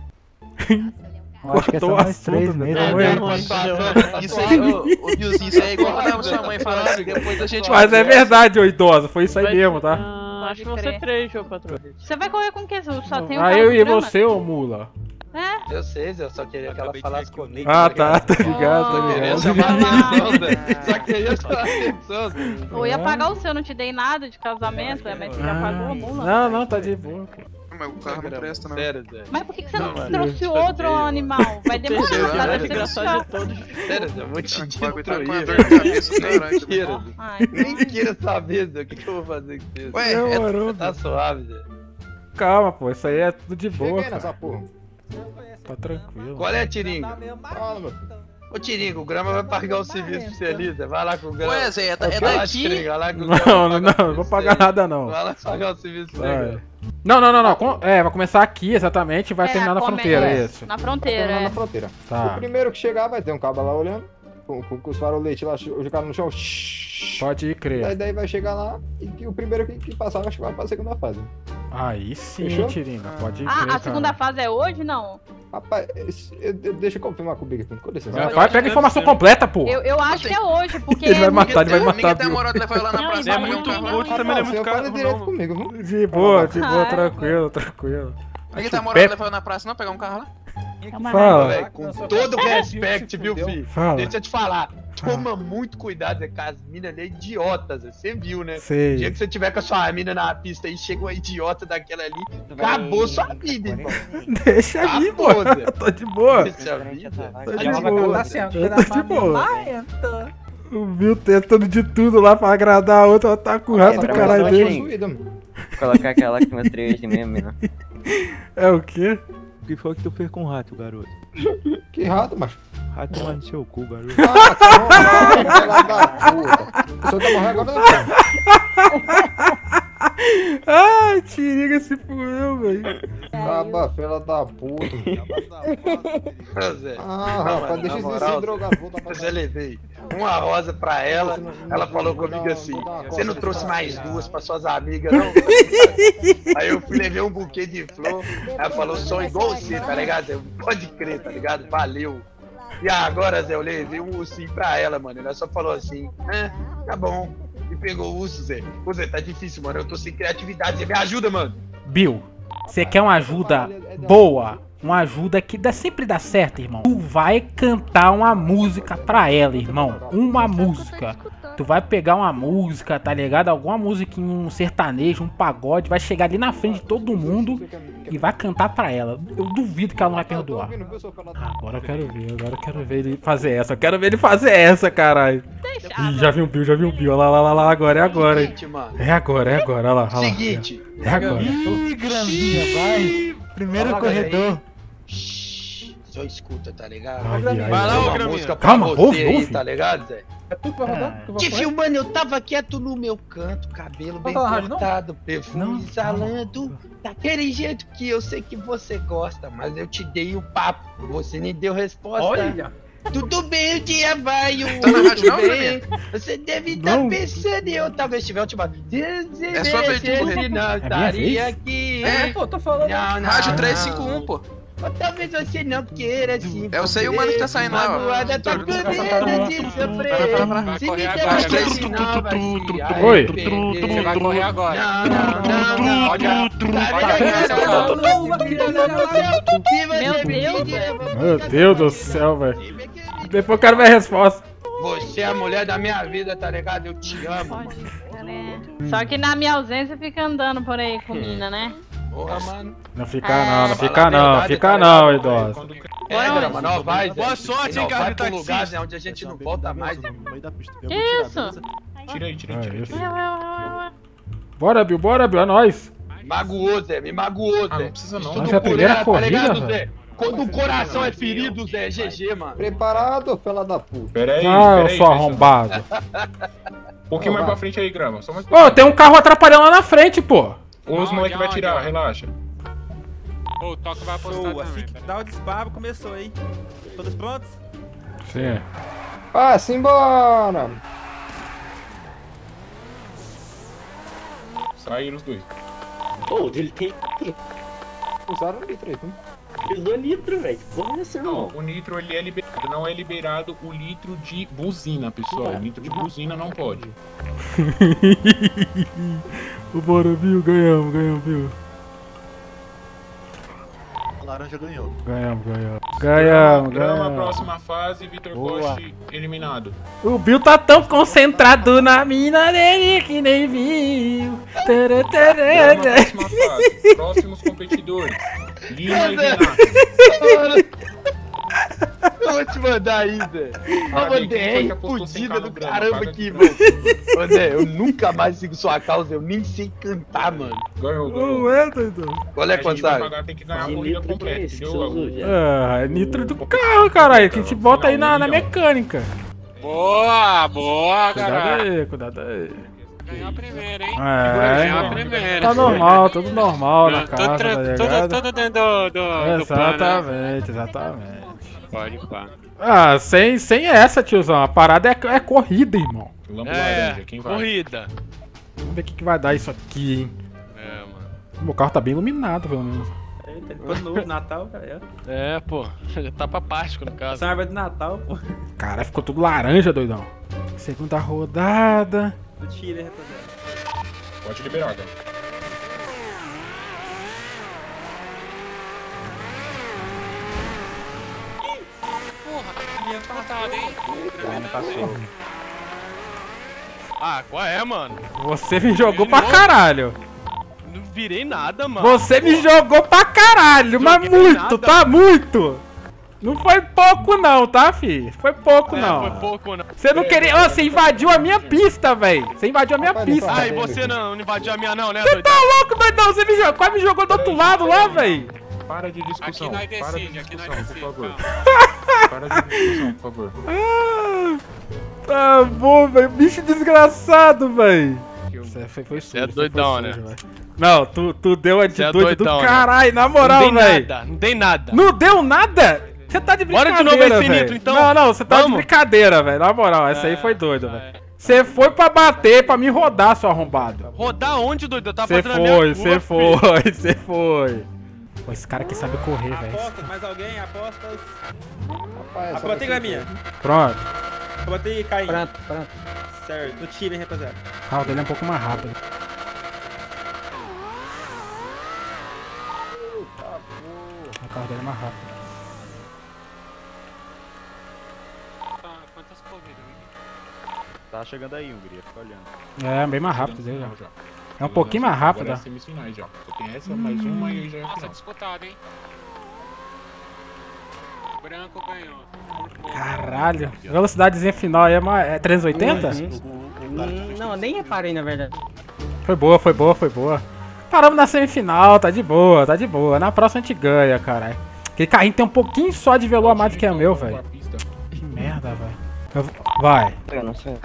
Eu acho que é só Cortou o nós assunto, três né? mesmo. É, Ué. Isso Isso aí, ô, ô Billzinho, isso aí é igual quando a sua mãe falando que depois a gente... Mas é verdade, ô idosa, foi isso aí mesmo, tá? Ah, acho Pode você crer. três, ô patrão. Você vai correr com quem? Só tem um Ah, cara eu de e grama? você, ô mula. É? Eu sei, Zé, eu só queria que ela falasse comigo. Ah, tá, tá ligado, tá Oh. Queria ligado. chamar a atenção, Zé. Só queria chamar a atenção, Zé. Eu ia pagar o seu, não te dei nada de casamento, é, mas você já pagou a mula. Não, não, tá de boa, pô. Mas o carro não presta, não. Sério, Zé. Mas por que, que você não, Não, mano, trouxe eu outro odeio, animal? Vai demorar, Entendeu? tá? É, Deve É ser engraçado chato. de todos. Sério, Zé, eu vou te O bagulho tá com uma destruir, dor de cabeça do velho. caralho. Mentira, Zé. Ai, Nem queira saber, Zé. O que, que eu vou fazer com você? Ué, é, Demorou, Tá suave, Zé. calma, pô, isso aí é tudo de boa, Cheguei cara. nessa porra. Tá tranquilo. Qual é, Tiringa? Fala, meu filho. Ô, Tiringa, o Grama vai pagar o serviço pra você ali, Zé. Vai lá com o Grama. Ué, Zé, é, da- é Vai lá, daqui? Tiringa, vai lá com o Não, Grama não, pagar não, o não vou serviço pagar pra nada não. ele. Vai lá pagar o serviço pra Vai. ele. Não, não, não, não. com- É, vai começar aqui exatamente e vai É, terminar na come- fronteira, é, isso. Na Tá fronteira, terminando é. na fronteira. O Tá. primeiro que chegar vai ter um cabo lá olhando, com, com, com os faroletes lá jogados no chão. Pode ir Daí, crer. daí vai chegar lá e, que o primeiro que, que passar vai chegar pra segunda fase. Aí sim, Fechou? Tiringa, pode ir Ah, crer, a segunda cara. fase é hoje? Não. Rapaz, esse- eu, eu, deixa eu confirmar com o Big aqui. Com licença. Vai, vai, pega a informação completa, pô. Eu, eu acho que é hoje, porque. Ele vai é matar, ele vai Ninguém matar tem a Bill. moral de levar ela na Não, praça. e É vai muito não, rude, não, também não é Rapaz, muito eu caro, falo direito não. comigo, viu? De boa, de boa, Ah, é? tranquilo, tranquilo. Ninguém tem a moral de levar ela na praça, não? Pegar um carro lá? Fala. Velho, com todo o respeito, viu, filho? Fala. Deixa eu te falar. Toma muito cuidado, Zé, com as minas ali, idiotas, Zé. Você viu, né? O dia Sei. que você tiver com a sua mina na pista e chega uma idiota daquela ali, acabou sua vida, irmão. Deixa aí, pô. Acabou, Zé. Eu tô de boa. Deixa a vida. Tô de Ela vai boa. cantar assim, ó. Eu tô de boa. O Bill tentando de tudo lá pra agradar a outra, ela tá com o rato do pra caralho mim, dele. Suída, mano. Colocar aquela que mostrei hoje mesmo, né? É o quê? O que foi que tu fez com o rato, garoto? Que rato, macho. Rato mais no seu cu, garoto. Ah, calma, filha da puta. O senhor tá morrendo agora, não? Ai, Tiringa se fudeu, velho. Acaba, filha da puta. Ô, Zé. Ah, Não, rapaz, mas deixa na isso moral, se drogar. Volta pra Eu já levei uma rosa pra ela, ela falou comigo assim, você não trouxe mais duas pra suas amigas, não? Aí eu fui levei um buquê de flor, ela falou, sou igual você, tá ligado, Zé? Pode crer, tá ligado? Valeu. E agora, Zé, eu levei um ursinho pra ela, mano, ela só falou assim, é, tá bom. E pegou o urso, Zé. Ô, Zé, tá difícil, mano, eu tô sem criatividade, Zé, me ajuda, mano. Bill, você quer uma ajuda boa? Uma ajuda que dá, sempre dá certo, irmão. Tu vai cantar uma música pra ela, irmão. Uma música. Tu vai pegar uma música, tá ligado? Alguma música em um sertanejo, um pagode. Vai chegar ali na frente de todo mundo e vai cantar pra ela. Eu duvido que ela não vai perdoar. Agora eu quero ver, agora eu quero ver ele fazer essa. Eu quero ver ele fazer essa, caralho. Ih, já viu o Bill, já viu o Bill. Olha lá, lá, lá, lá, agora, é agora, hein. Seguinte, mano. É agora, é agora, olha lá, olha lá. Seguinte. É agora. Ih, graminha, vai. Primeiro Fala, corredor. Shhh, só escuta, tá ligado? Ai, ai, Vai lá, ai. ô, Uma Graminha. música pra Calma, você ouve, aí, ouve. tá ligado, Zé? É tu que vai rodar? Tu vai Te correr? filmando, eu tava quieto no meu canto, cabelo bem Tá na rádio, não? cortado, perfume Não, exalando, daquele jeito que eu sei que você gosta, mas eu te dei o papo, você nem deu resposta. Olha. Tudo bem, o dia vai, o Tá na rádio, não, bem. Você deve estar Não. pensando em eu, talvez tiver ultimado. É sua vez de correr. Não minha estaria vez? aqui. É, Pô, tô falando. Não, não, Rádio não. trezentos e cinquenta e um, pô. Ou talvez você não queira se É você e o mano que tá saindo lá, ó. magoada, tá com Vai, medo de sofrer. vai, Se vai, me vai, der vai, uma vai, chance, vai, não vai se Oi. arrepender. Você vai correr agora. Não, não, não, não. Olha, Meu Deus, velho. Meu Deus do céu, velho. Depois eu quero ver a resposta. Você é a mulher da minha vida, tá ligado? Eu te amo, mano. Só que na minha ausência fica andando por aí com mina, né? Porra, mano. Não fica não, não Fala fica a não, verdade, fica tá não, ligado? idosa. É, Grama, nós vai, Zé. Boa sorte, E nós hein, cara, vai de pro taxista. lugar, né, onde a gente não volta mais. Que isso? Tira aí, tira aí, É tira aí. isso. Ué, ué, ué, ué. Bora, Bill, bora, Bill, é nóis. Magoou, Zé, me magoou, Ah, Zé. não precisa não. Tudo Mas é a por primeira ela, corrida, tá ligado, velho? Zé? Quando o coração é ferido, Zé, é G G, mano. Preparado, fela da puta. Pera aí, Ah, pera eu aí, sou deixa arrombado. Um pouquinho Ô, mais vai. pra frente aí, Grama. Só mais Ô, tem um carro atrapalhando lá na frente, pô. Ou os Onde, moleques vai onde, tirar, onde? relaxa. Ô, o Toque vai apostar Show, também. assim que pera. dá o disparo, começou, hein? Todos prontos? Sim. Ah, simbora! Saíram os dois. Pô, ele tem. Usaram o litro aí, hein? Usou nitro, velho. Porra, é essa, Não, irmão? o nitro ele é liberado. Não é liberado o litro de buzina, pessoal. O litro de buzina não pode. Bora, viu? Ganhamos, ganhamos, viu? Laranja ganhou. Ganhamos, ganhamos. Ganhamos, Grama, ganhamos. próxima fase, Vitor Boa. Coste eliminado. O Bill tá tão concentrado na mina dele que nem viu. Tara, Grama, tara. próxima fase. Próximos competidores. Lima e Renato. Eu vou te mandar aí, Zé. Ó, Cadê? uma Quem foi que D R apostou cem fudida K do no Grama? caramba Paga aqui, aqui. mano. Ô, Zé, eu nunca mais sigo sua causa, eu nem sei cantar, mano. Ganhou, ganhou. Não é, doidão. Qual é, A gente vai Gonçalo? pagar, tem que ganhar a Que corrida litro que é completa, esse que você entendeu? usou, já? Ah, é nitro do carro, caralho. Que a gente bota aí na, na mecânica. Boa, boa, Cuidado galera. aí, cuidado aí. Ganhou a primeira, hein? É, Ganhou a primeira. tá normal, tudo normal na Tudo casa, tá tra- tudo- ligado? Tudo dentro do, do, do plano, né? Exatamente, exatamente. Pode pá. Ah, sem, sem essa, tiozão. A parada é, é corrida, irmão. Lambo É, laranja, quem vai? corrida. Vamos ver o que, que vai dar isso aqui, hein. É, mano. Meu carro tá bem iluminado, pelo menos. Eita, depois novo, Natal, cara. é. É, pô. Tá pra Páscoa, no caso. Essa árvore de Natal, pô. Caralho, ficou tudo laranja, doidão. Segunda rodada. Eu tirei, rapaziada. Pode liberar, cara. Porra, minha patada, hein? Passou. Ah, qual é, mano? Você me jogou Ele pra não- caralho. Não virei nada, mano. Você me jogou pra caralho, mas Joguei muito, nada. tá muito. Não foi pouco não, tá, fi? Foi pouco É, não. foi pouco, não. Você não queria... Ó, você invadiu a minha pista, velho. Você invadiu a minha Rapaz, pista. Ah, e você não, não invadiu a minha não, né, Você doidão? tá louco, doidão? Você me jogou, quase me jogou do outro lado lá, velho. Para de discussão. Aqui nós Para de decide, aqui nós discussão, por decide, favor. calma. Para de discussão, por favor. Ah, tá bom, velho. Bicho desgraçado, velho. Você foi, foi sujo. é você foi doidão, sujo, né? velho. Não, tu, tu deu a de Cê é doido do doidão, né? caralho, na Não moral, dei velho. nada, não dei nada. Não deu nada? Você tá de Bora brincadeira, de novo esse velho. nitro, então. Não, não, você tá de Vamos. brincadeira, velho. Na moral, essa aí É, foi doida, é. velho. Você foi pra bater, pra me rodar, seu arrombado. Rodar onde, doido? Eu tava Você fazendo a minha foi, curva, você filho. foi, você foi. Pô, esse cara aqui sabe correr, velho. Apostas, mais alguém? Apostas. Rapaz, Ah, botei Graminha. Pronto. Eu botei Caim. Pronto, pronto. Certo, no tiro, hein, rapaziada. O carro dele é um pouco mais rápido. O carro dele é mais rápido. Tá, quantas corridas? Tá chegando aí, Hungria, fica olhando. É, bem mais rápido dele, Final já. já. É um pouquinho mais rápido, Agora é ó. semifinais já. Só tem essa, mais uma e aí já é Nossa, final. disputado, hein? O branco ganhou. Caralho. A velocidadezinha final aí é, uma, é trezentos e oitenta? Hum, Não, nem reparei, na verdade. Foi boa, foi boa, foi boa. Paramos na semifinal, tá de boa, tá de boa. Na próxima a gente ganha, caralho. Aquele carrinho tem um pouquinho só de velô a mais do que é o meu, velho. Que merda, velho. Eu- Vai. Eu não sei.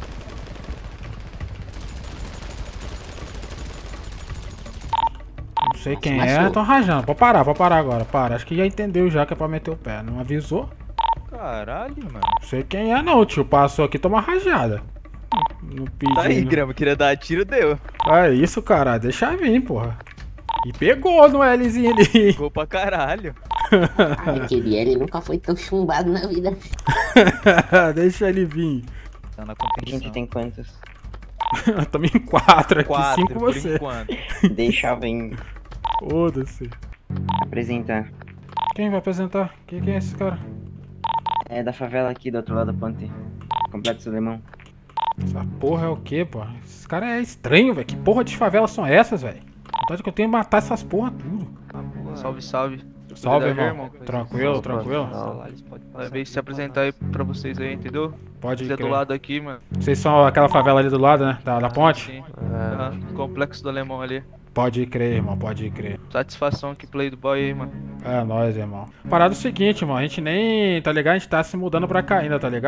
Não sei quem é, tão rajando. Pode parar, pode parar agora, para. Acho que já entendeu já que é pra meter o pé. Não avisou? Caralho, mano. Não sei quem é não, tio. Passou aqui, toma rajada. Não pediu. Tá aí, não. Grama, queria dar tiro, deu. É isso, cara. Deixa vir, porra. E pegou no Lzinho ali. Pegou pra caralho. Aquele L nunca foi tão chumbado na vida. Deixa ele vir. Tá na A competição. gente tem quantos? Tamo em quatro aqui, Quatro, cinco por você. enquanto. Deixa eu vir Foda-se. apresentar. Quem vai apresentar? Quem, quem é esse cara? É da favela aqui do outro lado da ponte. Complexo Alemão. Essa porra é o quê, pô? Esse cara é estranho, velho. Que porra de favelas são essas, velho? Vontade que eu tenho de matar essas porra tudo. Salve, salve. Salve, Beleza, irmão. Tranquilo, tranquilo. Veio se apresentar aí pra vocês aí, entendeu? Pode Você é do crer. lado aqui, mano. Vocês são aquela favela ali do lado, né? Da, da ponte? Sim. Ah, complexo do Alemão ali. Pode crer, irmão, pode crer. Satisfação que play do boy aí, mano. É nóis, irmão. Parada é o seguinte, irmão. A gente nem, tá ligado? A gente tá se mudando pra cá ainda, tá ligado?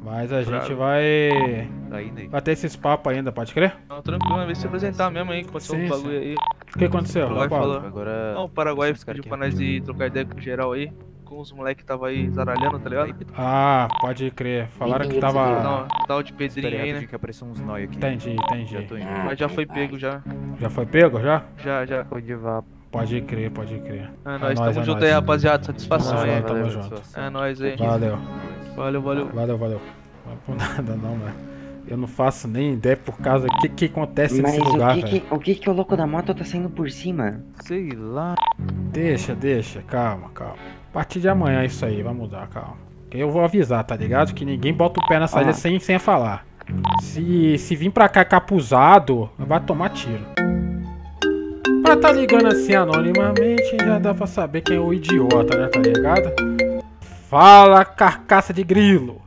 Mas a Pra- gente vai... Tá indo aí. Vai ter esses papos ainda, pode crer? Não, tranquilo, vamos ver se apresentar mesmo aí, que aconteceu Sim, um bagulho aí. O que aconteceu? O Paraguai Fala. falou. Agora. Não, o Paraguai esses caras pediu pra aqui. nós ir trocar ideia com geral aí. Com os moleques que tava aí zaralhando, tá ligado? Ah, pode crer. Falaram que Não, tava... tava de pedrinho Espera aí, aí, né? rapidinho que apareceu uns nóia aqui. Entendi, entendi. Já tô indo. Mas já foi pego já. Já foi pego, já? Já, já. Foi de vapo. Pode crer, pode crer. É nóis, nóis, tamo é junto nóis. aí, rapaziada. Satisfação Tamo aí. junto, tamo Valeu, junto. satisfação. É nóis aí. Valeu. Valeu, valeu. Valeu, valeu. Não é por nada não, velho. Eu não faço nem ideia por causa do que que acontece Mas nesse lugar, o, que velho. que, o que que o louco da moto tá saindo por cima? Sei lá. Deixa, deixa, calma, calma. A partir de amanhã é isso aí, vai mudar, calma. Que eu vou avisar, tá ligado? Que ninguém bota o pé na saída Ah. sem, sem falar. Se, se vir pra cá capuzado, vai tomar tiro. Pra tá ligando assim anonimamente, já dá pra saber quem é o idiota, né? Tá ligado? Fala, carcaça de grilo.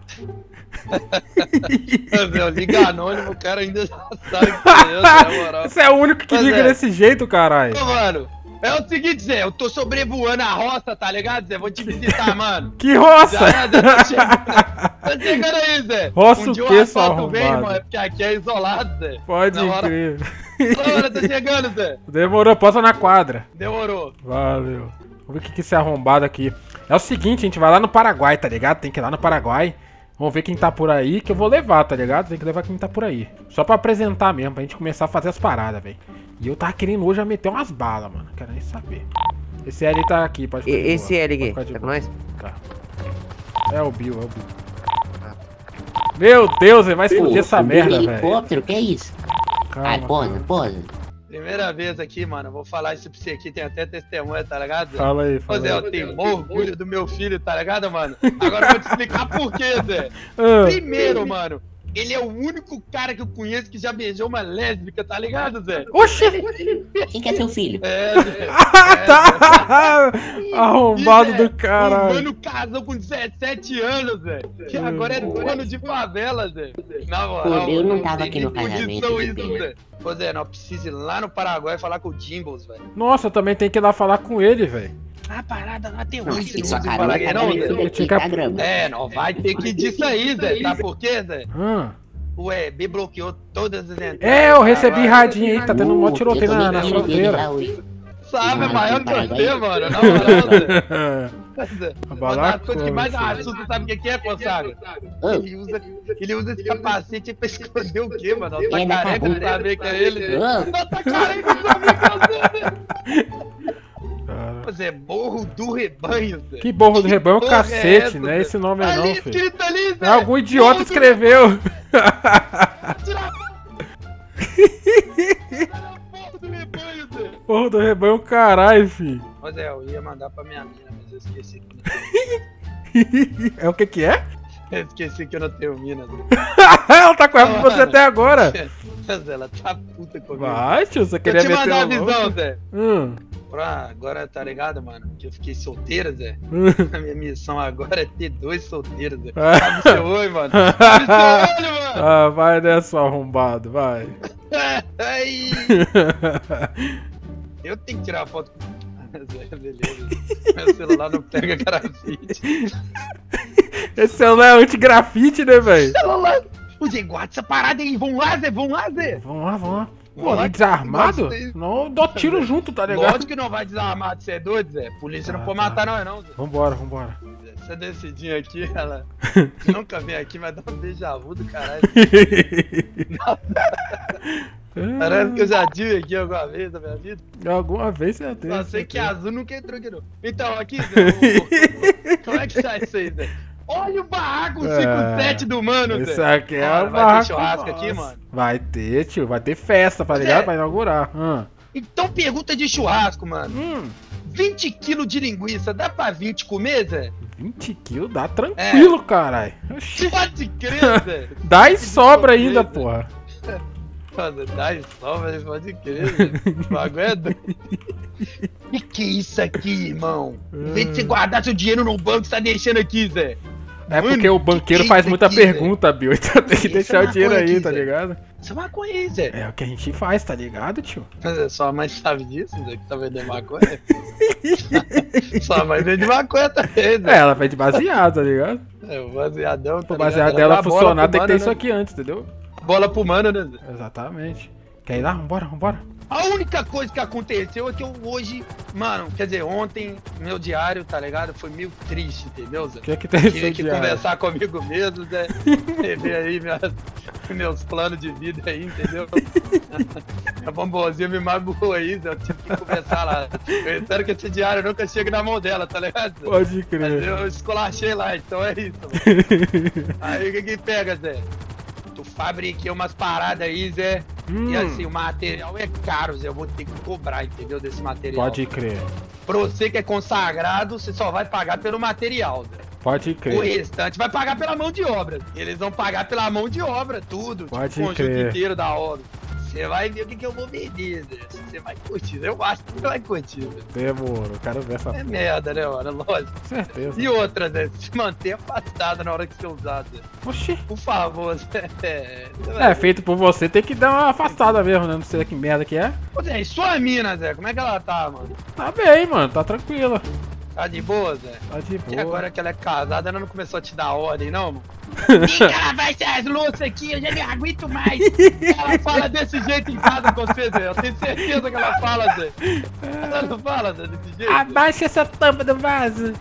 Meu, liga anônimo, o cara ainda já sabe que é eu, na moral. Você é o único que Mas liga é. desse jeito, caralho. Ô, mano, é o seguinte, Zé, eu tô sobrevoando a roça, tá ligado, Zé? Vou te visitar, mano. Que roça? Já é, Zé, tô chegando, tô chegando aí, Zé. Roça um o dia quê, o seu asfalto vem, arrombado? irmão, é porque aqui é isolado, Zé. Pode Na hora- crer. Ô, mano, tô chegando, Zé. Demorou, posta na quadra. Demorou. Valeu. Vamos ver o que que esse arrombado aqui. É o seguinte, a gente vai lá no Paraguai, tá ligado? Tem que ir lá no Paraguai. Vamos ver quem tá por aí, que eu vou levar, tá ligado? Tem que levar quem tá por aí. Só pra apresentar mesmo, pra gente começar a fazer as paradas, velho. E eu tava querendo hoje já meter umas balas, mano. Quero nem saber. Esse L tá aqui, pode ficar de boa. Esse L aqui, Pode ficar de tá com boa. nós? Tá. É o Bill, é o Bill. Meu Deus, ele vai explodir essa merda, velho. Helicóptero, que é isso? Calma, Ai, posa, calma. posa. Primeira vez aqui, mano, eu vou falar isso pra você aqui, tem até testemunha, tá ligado, Zé? Fala aí, Ô, fala Zé, aí. eu tenho mó orgulho do meu filho, tá ligado, mano? Agora eu vou te explicar por quê, Zé. Ah. Primeiro, mano, ele é o único cara que eu conheço que já beijou uma lésbica, tá ligado, Zé? Oxi! Quem que é seu filho? É, Zé. Ah, tá! Arrombado E, Zé, do caralho. O mano casou com dezessete anos, Zé. Que agora é dono de favela, Zé. Na moral, Pô, eu não mano, tava tem aqui no que condição casamento de isso, pena. Zé. Ô, Zé, nós precisamos ir lá no Paraguai falar com o Jimbles, velho. Nossa, eu também tenho que ir lá falar com ele, velho. A parada lá tem Não, hoje, e não sua ouve carona falar que tá não, parecida Zé? aqui, tá grama? É, não vai ter que disso aí, Zé. Sabe por quê, Zé? Hum. O E B bloqueou todas as entradas. É, eu recebi Agora- radinho aí, tá tendo um monte de Uh, eu tiroteio na, tomei na pena dele fronteira. lá hoje. Sabe, é Não, maior tem que Paraguai. você, mano. Na moral, Zé. A Uma das coisas que mais balacosa. assusta, sabe o que que é, Consagra? Ah. Ele usa, ele usa esse capacete pra esconder o quê, mano? Tá É, na careca de cabeça. saber que é ele. Ah. Não, tá careca de saber que é você, Cara. Mas é Morro do Rebanho, Zé. Que borro do rebanho é um porra é cacete, essa, né? Zé? Esse nome aí Ali não, filho. escrito ali, Zé. É algum idiota Morro do escreveu. Tira a porra do rebanho, Zé. Porra do rebanho é um caralho, filho. Mas é, eu ia mandar pra minha mina, mas eu esqueci que É o que que é? eu esqueci que eu não tenho mina, Zé. Ela tá com ela com você até agora. Mas ela tá puta comigo. Vai, tio, você Eu queria te meter mandar a o visão, louco? Zé. Hum. Pra agora, tá ligado, mano? Que eu fiquei solteira, Zé. Hum. A minha missão agora é ter dois solteiros, Zé. Ah. Abre seu olho, mano. Abre seu olho, mano. Ah, vai nessa, arrombado, vai. Ai. Eu tenho que tirar a foto com... Zé, beleza. Meu celular não pega grafite. Esse celular é anti-grafite, né, velho? Celular... Ô, Zé, guarda essa parada aí. Vamos lá, Zé. Vamos lá, Zé. Vamos lá, vamos lá. Pô, Vamos lá, ali desarmado? gosta aí. Não, eu dou tiro junto, tá ligado? Lógico que não vai desarmado, você é doido, Zé. Polícia não Ah, pode tá. matar nós, não, Zé. Vambora, vambora. Essa descidinha aqui, ela nunca vem aqui, mas dá um déjà vu do caralho. Parece que eu já tive aqui alguma vez na minha vida. Alguma vez você tem. Só sei que azul nunca entrou aqui, não. Então, aqui, Zé, o- como é que tá isso aí, Zé? Olha o barraco cinquenta e sete do mano, Zé. Isso aqui é Cara, o vai ter barraco churrasco aqui, nosso. mano? Vai ter, tio. Vai ter festa, tá Mas ligado? é- Vai inaugurar. Hum. Então pergunta de churrasco, mano. Hum. vinte quilos de linguiça, dá pra vinte comer, Zé? vinte quilos dá tranquilo, caralho. Oxi. Pode crer, Zé. Dá e sobra ainda, porra. Nossa, dá e sobra, pode crer, Zé. O bagulho é doido. Que que é isso aqui, irmão? Em vez de você guardar seu dinheiro no banco, você tá deixando aqui, Zé. É Mano, porque o banqueiro que que é faz isso muita aqui, pergunta, Bill. Então tem que Essa deixar o dinheiro maconha aí, aqui, tá Zé. ligado? Isso é maconha aí, Zé. É o que a gente faz, tá ligado, tio? Mas é, sua mãe sabe disso, Zé, que tá vendendo maconha? Sua mãe vende maconha também, É, Zé. ela vai de baseado, tá ligado? É, o baseadão. Pro baseado dela funcionar tem que ter isso aqui antes, entendeu? Bola pro mano, né, Zé? Exatamente. Quer ir lá? Vambora, vambora. A única coisa que aconteceu é que eu hoje, mano, quer dizer, ontem, meu diário, tá ligado? Foi meio triste, entendeu, Zé? O que é que tem no Tive seu que diário? conversar comigo mesmo, Zé. Rever aí minhas, meus planos de vida aí, entendeu? A bombozinha me magoou aí, Zé. Eu tive que conversar lá. Eu espero que esse diário nunca chegue na mão dela, tá ligado, Zé? Pode crer. Mas eu escolachei lá, então é isso, mano. Aí o que que pega, Zé? Tu fabriquei umas paradas aí, Zé. Hum. E assim, o material é caro, Zé. Eu vou ter que cobrar, entendeu? Desse material. Pode crer. Pra você que é consagrado, você só vai pagar pelo material, Zé. Pode O crer. restante vai pagar pela mão de obra. Eles vão pagar pela mão de obra, tudo. Pode tipo, o conjunto crer. inteiro da obra. Você vai ver o que, que eu vou vender, Zé. Você vai curtir. Eu acho que você vai curtir, Zé. Demorou, quero ver essa É merda, né, mano? Lógico. certeza. E outra, Zé, se manter afastado na hora que você usar, Zé. Oxi. Por favor, Zé. É, É, feito por você, tem que dar uma afastada mesmo, né? Não sei que merda que é. Ô, Zé, e sua mina, Zé? Como é que ela tá, mano? Tá bem, mano, tá tranquila. Tá de boa, Zé? Tá de E boa. agora que ela é casada, ela não começou a te dar ordem, não, mano? Ih, ela vai ser as louças aqui, eu já nem aguento mais. Ela fala desse jeito em casa com você, Zé. Eu tenho certeza que ela fala, Zé. Ela não fala, Zé, desse jeito. Abaixa essa tampa do vaso.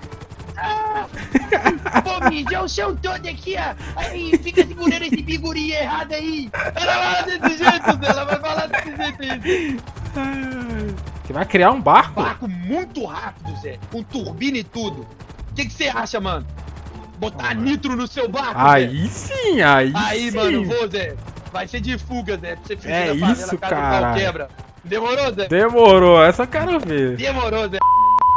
Pô, mijar o chão todo aqui, ó. Aí fica segurando esse figurinha errado aí. Ela fala desse jeito, Zé. Ela vai falar desse jeito aí. Você vai criar um barco? Barco muito rápido, Zé. Com turbina e tudo. O que que você acha, mano? Botar nitro no seu barco, Aí Zé? sim, aí, Aí, sim. mano, vou, Zé. Vai ser de fuga, Zé. Pra você fugir É da favela, isso, caso o pau caralho. quebra. Demorou, Zé? Demorou, essa eu quero ver. Demorou, Zé.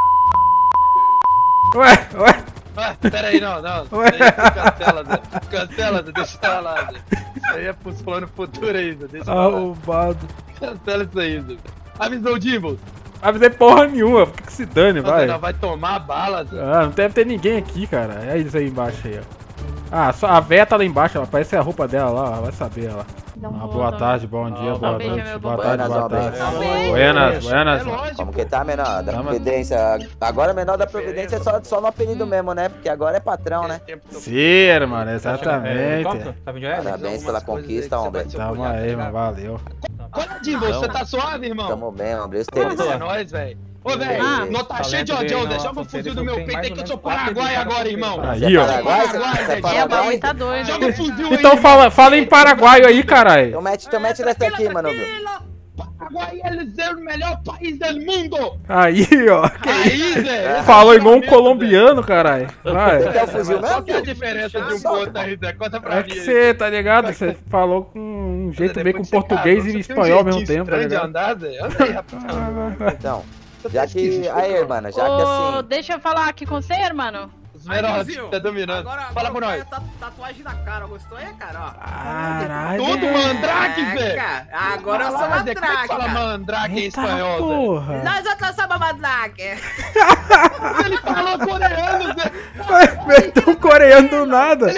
Ué, ué. Ah, pera aí, não, não. Isso Ué. aí cancela, Zé. Cancela, Zé. Deixa ela lá, Zé. Isso aí é pros planos futuros aí, Zé. Deixa ela lá. Arrombado. Cancela isso aí, Zé. Avisou o Jimbo. Avisei porra nenhuma, por que que se dane, Não, Zé, vai. não vai tomar bala, Zé. Ah, não deve ter ninguém aqui, cara. É isso aí embaixo aí, ó. Ah, só a véia tá lá embaixo, ó. Parece a roupa dela lá, ó. Vai saber ela. Ah, boa tarde, bom dia, boa beijo, noite. meu Boa bom. tarde, boa Buenas, tarde. homem. Buenas, buenas. Como que tá, menor da Tamo- Providência? Agora, menor da Providência é só, só no apelido mesmo, né? Porque agora é patrão, né? Sim, mano, exatamente. Parabéns pela conquista, homem. Tamo aí, mano, valeu. Olha, Jimbo, você tá suave, irmão? Tamo bem, homem. Deus É nóis, velho. Ô, velho, Ah. não tá cheio de odião, Zé. Joga o fuzil do meu peito aí que eu sou Paraguai agora, irmão. Aí, ó. Paraguai, Você é Zé. Paraguai? Tá doido. Joga o fuzil aí. Então fala, fala em paraguaio aí, caralho. Então mete, então mete nessa aqui, mano. Paraguai é o melhor país do mundo. Aí, ó. Aí, Zé. Falou igual um colombiano, caralho. Vai. Você quer o fuzil Qual mesmo? que é a diferença de um pro outro aí, Zé? Conta pra É mim que aí. você, tá ligado? Você falou com um jeito meio com português e espanhol ao mesmo tempo, tá Estranho de ligado? andar, Zé. Anda aí, rapidão. Então, já que... Aí, mano, já que Ô, assim... deixa eu falar aqui com você, mano. Os menores tá dominando. Fala por nós. Tatuagem na cara, gostou aí, cara? Ó. Caralho. Tudo mandrake, Zé. Caraca, agora eu sou Fala, Zé, como é que mandrake, fala cara. mandrake em Eita espanhol, Zé? porra. Nós outros somos mandrake. Ele falou coreano, Zé. Vai meter um coreano do nada.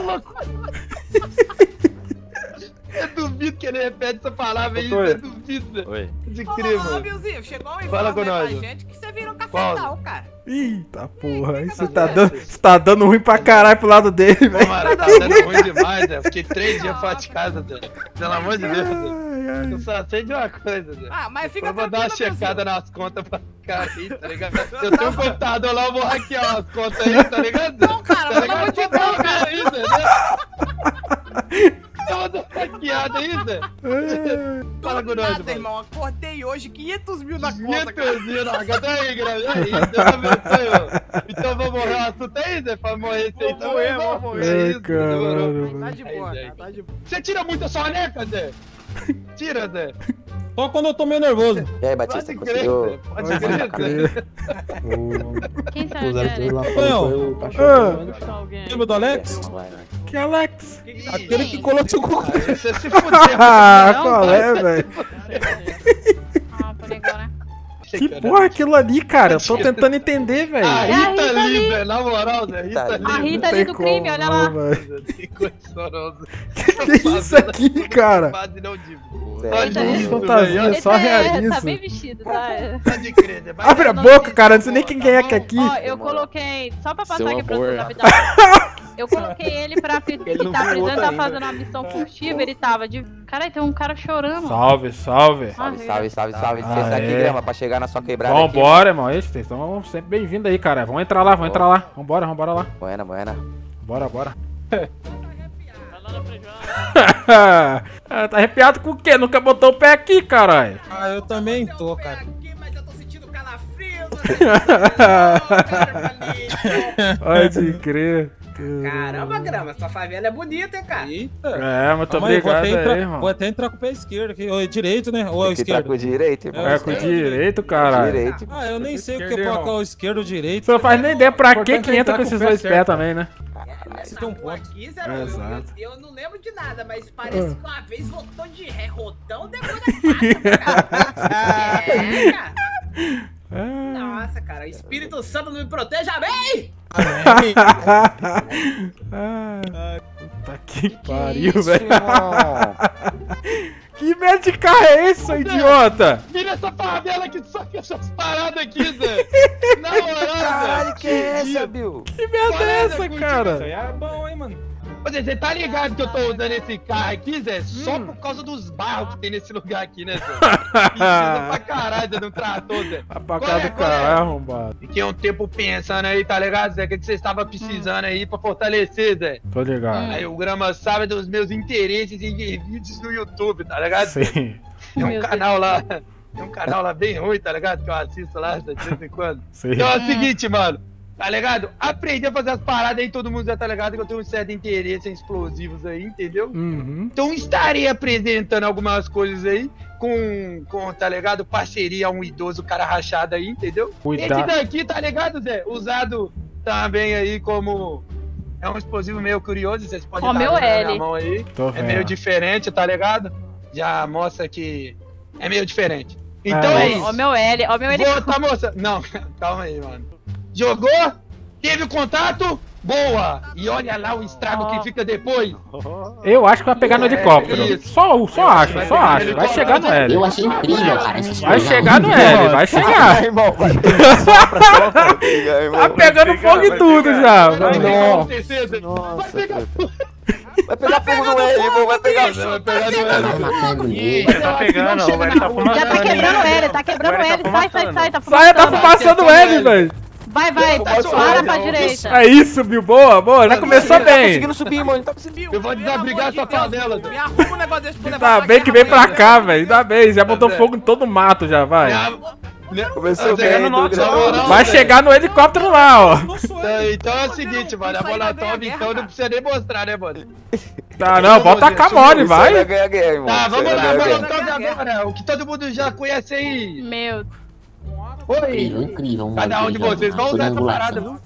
Eu duvido que ele repete essa palavra aí, Oi. Zé. Duvido, Zé. Oi. De Ô, incrível. ô, Bilzinho, chegou um Fala informe com aí nós, pra ó. gente que você virou Qual? cafetal, cara. Eita porra, isso tá dando, isso tá dando ruim pra caralho pro lado dele, Ô, velho. mano, tá dando ruim demais, Zé. Fiquei três dias fora de casa, Zé. Pelo amor de Deus, Zé. Eu só sei de uma coisa, Zé. Ah, mas fica Eu vou dar uma tranquilo, checada nas contas pra cara aí, tá ligado? Eu tenho um computador lá, eu vou hackear as contas aí, tá ligado? Não, cara, tá pelo amor ligado? de Vou Deus, dar aí, Zé. Eu vou dar uma hackeada aí, Zé. Fala com Do nós, nada, mano. irmão. Acordei hoje, quinhentos mil na conta, cara. quinhentos mil na conta aí, grande. Aí, Deus abençoe, ó. Então vou morrer o assunto aí, Zé? Pra morrer esse aí Vou também, morrer, irmão. vou É morrer. isso, Caralho, demorou. Tá mano. de boa, Aí, Zé. cara, tá de boa. Você tira muita soneca, Zé? Tira, Zé. Só quando eu tô meio nervoso. E aí, Batista, Pode crer, Zé. conseguiu... Pode crer, Zé. Quem sabe, Zé? Rafael, Ah, Alguém. lembra do Alex? que Alex? Aquele que colou seu cu. Aí você se fudeu. Ah, Não, qual vai, é, vai velho? Ah, foi legal, né? Que porra é aquilo ali, cara? Eu tô tentando entender, velho. A É a Rita Rita ali, ali. velho. Na moral, Zé. Rita Tá. ali. A Rita Não ali tem do como, crime, olha não, lá. velho. Tem condição, não, Zé. Que que é isso aqui, cara? Quase não digo. Fantasia, só realiza. Tá bem vestido, tá? Pode crer, né? Abre a boca, cara, não sei nem quem é que é aqui. Ó, eu coloquei, só pra passar Seu aqui pra amor. você rapidão. Eu coloquei ele pra que Ele não tá viu precisando, outra tá ainda. fazendo uma missão furtiva, ele tava de... Caralho, tem um cara chorando. Salve, salve. Salve, salve, salve, salve. Ah, Licença aqui, é. grama, pra chegar na sua quebrada Vambora, irmão. Ixi, vocês estão sempre bem-vindos aí, cara. Vamos entrar lá, vamos entrar lá. Vambora, vambora lá. Buena, buena. Bora, bora. Ah, tá arrepiado com o quê? Nunca botou o pé aqui, caralho. Ah, eu também tô, cara. Pode crer. Caramba, Grama, sua favela é bonita, hein, cara? Eita. É, muito Calma aí, vou obrigado até aí, entrar, irmão. Vou até entrar com o pé esquerdo aqui. Ou é direito, né? Ou é o Tem que esquerdo? entrar com o direito, irmão. É com o direito, caralho. Direito. Ah, eu nem sei o que é Esquerdo, colocar o esquerdo ou o direito. Você não faz nem ideia pra que Importante que entra entrar com com esses o pé dois pés certo. também, né? Você tem um ponto. Aqui, Zé, eu, Exato. eu, eu não lembro de nada, mas parece Ah. que uma vez voltou de ré, rotão, demora quatro, cara. É, cara. Nossa, cara, o Espírito Santo não me proteja bem! Ah, puta que pariu, isso, velho. irmão? Que merda de carro é esse, seu idiota? Vira essa favela que só que essas paradas aqui, Zé. Na moral, Caralho, Zé. que é essa, Bill? Que merda é essa, Parada cara? Isso aí é bom, hein, mano? Ô, Zé, você tá ligado que eu tô usando esse carro aqui, Zé? Só por causa dos barros que tem nesse lugar aqui, né, Zé? Precisa pra caralho, Zé, de um trator, Zé. A pra Qual cá é, do qual é? caralho, arrombado. Fiquei um tempo pensando aí, tá ligado, Zé? O que que vocês estavam precisando aí pra fortalecer, Zé? Tô ligado. Aí o Grama sabe dos meus interesses em ver vídeos no YouTube, tá ligado? Zé? Sim. Tem um Meu canal lá, tem um canal lá bem ruim, tá ligado? Que eu assisto lá de vez em quando. Sim. Então é o seguinte, mano. Tá ligado? Aprender a fazer as paradas aí, todo mundo já tá ligado que eu tenho um certo interesse em explosivos aí, entendeu? Uhum. Então estarei apresentando algumas coisas aí com, com, tá ligado? Parceria a um idoso cara rachado aí, entendeu? Cuidado. Esse daqui, tá ligado, Zé? Usado também aí como... É um explosivo meio curioso, vocês podem Ó, meu na L. minha mão aí. Tô É vendo. meio diferente, tá ligado? Já mostra que é meio diferente. Então É. é, isso. Ó, meu L, ó, meu L. Vou, tá, moça? Não, calma aí, mano. Jogou? Teve contato? Boa! E olha lá o estrago que fica depois. Eu acho que vai pegar no É, helicóptero. isso. Só, só acho, vai só pegar no acho. Vai chegar no L. Eu achei incrível, cara. Essa Vai explosão. chegar no L, vai chegar. irmão, vai sopra, sopra, pega, irmão. Tá pegando fogo em tudo já. Vai pegar Não. acontecer, Zé. Vai pegar Vai pegar fogo no L, irmão, vai pegar fogo. Vai pegar no L. Tá matando ele. Tá pegando, o velho tá fumando. Já tá quebrando L, tá quebrando L. Sai, sai, sai, tá Sai, tá fumaçando. fumaçando o L, velho. Vai, vai, Tá para pra suave, direita. É isso, Bill. Boa, boa. Já começou Ele tá bem. conseguindo subir, irmão, ele tá conseguindo. Eu vou desabrigar essa favela, Zé. Me arruma um negócio desse pra levar Tá pra bem que guerra vem pra amanhã. cá, velho. Ainda bem. Já botou fogo em todo o mato já, vai. Começou Zé, bem, no norte, na Douglas. moral, Vai Zé. chegar no helicóptero lá, ó. Então, então é o seguinte, mano. A Molotov, então, não precisa nem mostrar, né, mano? Tá, não. Volta a Camone, Isso aí vai. ganhar a guerra, irmão. Tá, Isso aí vamos vai lá, ganhar a guerra. Molotov agora. O que todo mundo já conhece aí. Meu. Incrível, Oi. incrível. um Cada um de incrível, vocês uma vão usar essa triangulação. parada, viu?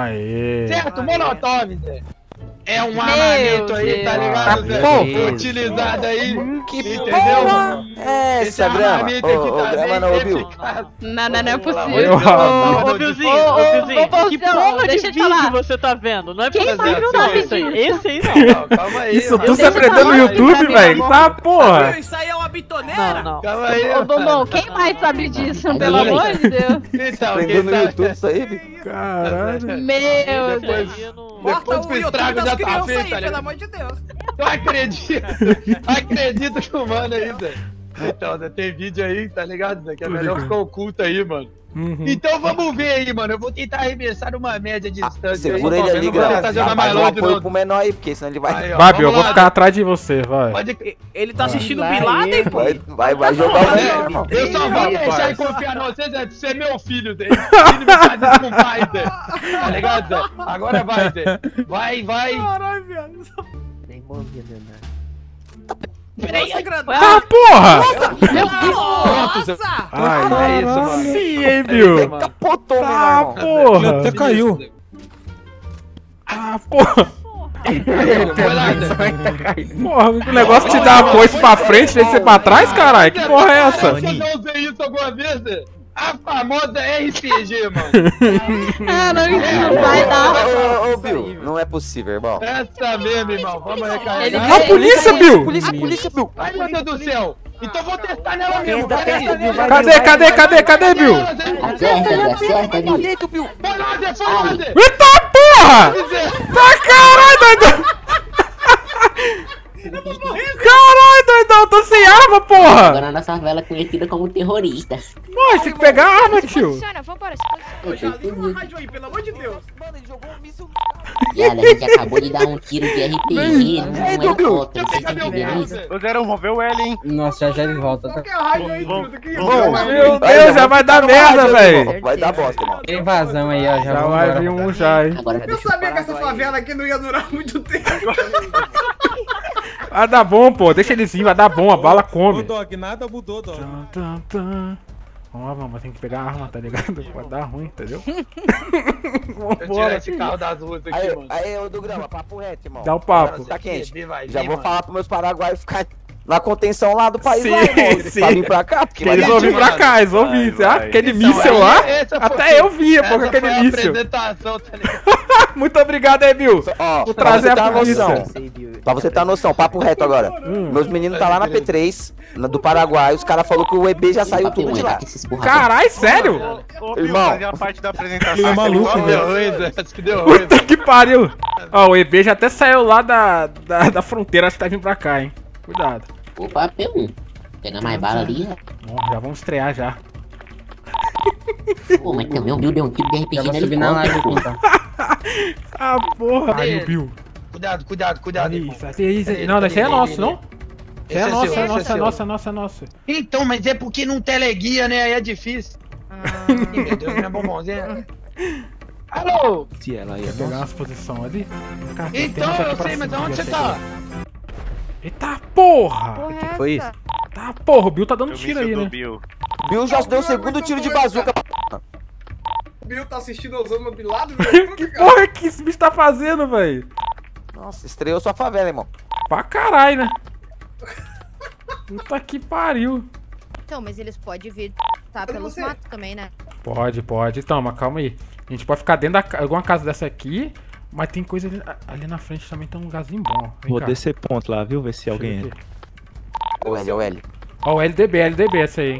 Aê. Certo, Molotov, Zé. É um Meu armamento aí, tá Deus. ligado, Zé? Pô. Utilizado aí. Que Entendeu? porra é Esse essa, grama? armamento Ô, aqui ô, grama também não, ô, é Bill. eficaz. Não, não, não é possível. Eu- Ô, ô, Billzinho, Ô, ô, ô, Billzinho, ô, que Bolsão, porra de deixa eu vídeo falar. você tá vendo? Não é Quem possível mais não ser sabe esse aí. disso? Esse aí não. Não, calma aí, Isso mano. tudo você deixa eu aprendeu no falar, YouTube, sabe, velho. amor? Tá, porra. Isso aí é uma bitoneira? Não, não. Calma aí, Ô, mano. Dodô, quem mais sabe disso? Aí, Pelo aí. amor de Deus. Então, Aprendeu quem no sabe- YouTube isso aí, Bill? Caralho. Meu Deus. Depois, Aí eu não- Bota depois que o o YouTube estrago das já tá crianças feito, aí, tá pelo ligado? amor de Deus. Eu acredito. Acredito que o mano aí, Zé. Então, Zé, tem vídeo aí, tá ligado, Zé? Que é melhor ficar oculto aí, mano. Uhum. Então vamos ver aí, mano. Eu vou tentar arremessar numa média de distância aí. Segura ele ali, Não vou tentar grama. jogar mais Faz um longe, apoio não. pro menor aí, porque senão ele vai... Aí, ó, Vai, Bill. Eu vamos vou lá, ficar Zé. atrás de você, vai. Pode... Ele tá assistindo Lá Bin Laden, ele. pô. Vai, vai, vai jogar o É, menor, irmão. eu só vou Vai, deixar vai. e confiar em você, Zé. Você é meu filho, Zé. Filho me faz isso com o pai, Zé. Tá ligado, Zé? Agora vai, Zé. Vai, vai. Caralho, velho. Nem bom dia, Leonardo. Peraí, Ah, porra! Meu Deus. Pronto, Zé. Nossa! Ai, É isso, mano. sim, hein, Bill? Capotou, Ah, menor, irmão. porra. Até caiu. Ah, porra. Vai lá, Zé. Porra, o negócio te dá uma coisa pra frente e descer pra trás, caralho? Que porra é essa? Eu já usei isso alguma vez, Zé. A famosa R P G, mano. Ah, não, isso não vai dar. Ô, ô, ô, Bill, não é possível, irmão. Essa mesmo, irmão. Vamos Ele recarregar. A polícia, Bill! Polícia, polícia, Bill. Ai, meu Deus do céu. Então vou testar nela mesmo. Testa, testa, Bill. vai, Cadê, Bill, vai, cadê, vai, cadê, vai. cadê, Bill? Acerta, Bill, acerta, Bill. Foi lá, Zé, foi lá, Zé. Eita porra! Tá caralho, doidão! Caralho, doidão, tô sem arma, porra! Agora a nossa vela é conhecida como terrorista. Mano, tem que pegar a arma, tio. Vambora, Ô, já liga uma rádio aí, pelo amor de Deus. Mano, ele jogou um míssil. Viado, a gente acabou de dar um tiro de R P G num helicóptero. Vocês estão entendendo isso? Ô, Zero, vamos ver o L, hein? Nossa, já já ele volta. Qual que é a rádio aí, Truta? Que Meu Deus, já vai dar merda, velho. Vai dar bosta, irmão. Tem invasão aí, ó. Já, Já vai vir um já, hein. Eu sabia que essa favela aqui não ia durar muito tempo. Vai dar bom, pô. Deixa eles ir, vai dar bom. A bala Ô, come. Dog, nada mudou, Dog. Tum, tum, tum. Vamos lá, vamos. Tem que pegar a arma, tá ligado? Vai dar ruim, entendeu? Eu tirar esse carro das ruas aqui, Aí, mano. aí, ô do grama, papo reto, irmão. Dá o papo. Agora tá quente. Vai, Já vem, vou mano. falar pros meus paraguaios ficar na contenção lá do país, Sim, lá, irmão. sim. Pra vir pra cá, porque Que eles vão vir pra cá, eles vão vir. Ah, aquele míssil lá, até eu via, pô, com Essa aquele foi a míssil. apresentação, tá ligado? Muito obrigado aí, Bill. Ó, Por pra trazer você ter a uma polícia. noção. Pra você ter uma noção, papo reto agora. Hum. Meus meninos tá lá na P três, na- do Paraguai, os caras falaram que o E B já saiu tudo de lá. Caralho, sério? Ô, Bill, Irmão. fazia parte da apresentação. Ele é maluco, Deu velho. ruim, Zé. Acho que deu ruim. Puta que pariu. Ó, o E B já até saiu lá da, da, da fronteira, acho que tá vindo pra cá, hein. Cuidado. Opa, P um. Pega mais bala ali. Bom, já vamos estrear já. Pô, mas também o Bill deu um tiro de R P Já G vou no subir na live aqui, helicóptero. então. Ah, porra. Aí, o Bill. Cuidado, cuidado, cuidado. Olha irmão. isso, olha isso. Cadê Não, ele? esse aí é Cadê nosso, ele? não? Esse é Esse é nosso, seu, é esse nosso, é é seu. nosso, é nosso, é nosso. Então, mas é porque não teleguia, né? Aí é difícil. Ih, meu Deus, minha bombonzinha. Alô? Se ela ia Quer pegar umas posições ali? Cá, tem Então, uns aqui eu pra sei, mas cima, aonde já você sei. tá? Eita porra! O que foi isso? Tá porra, o Bill tá dando Eu tiro vi aí, do né? Bill. Bill já deu o segundo tiro de bazuca. O Bill tá assistindo Osama Bin Laden? Que porra que esse bicho tá fazendo, velho? Nossa, estreou sua favela, irmão. Pra caralho, né? Puta que pariu. Então, mas eles podem vir tá pelos matos também, né? Pode, pode. Então, mas calma aí. A gente pode ficar dentro da ca- alguma casa dessa aqui, mas tem coisa ali, ali na frente também, tem um lugarzinho bom. Vem Vou cá. descer ponto lá, viu? Ver se Deixa eu alguém ver entra. O L, o L. Ó, o L D B, L D B essa aí.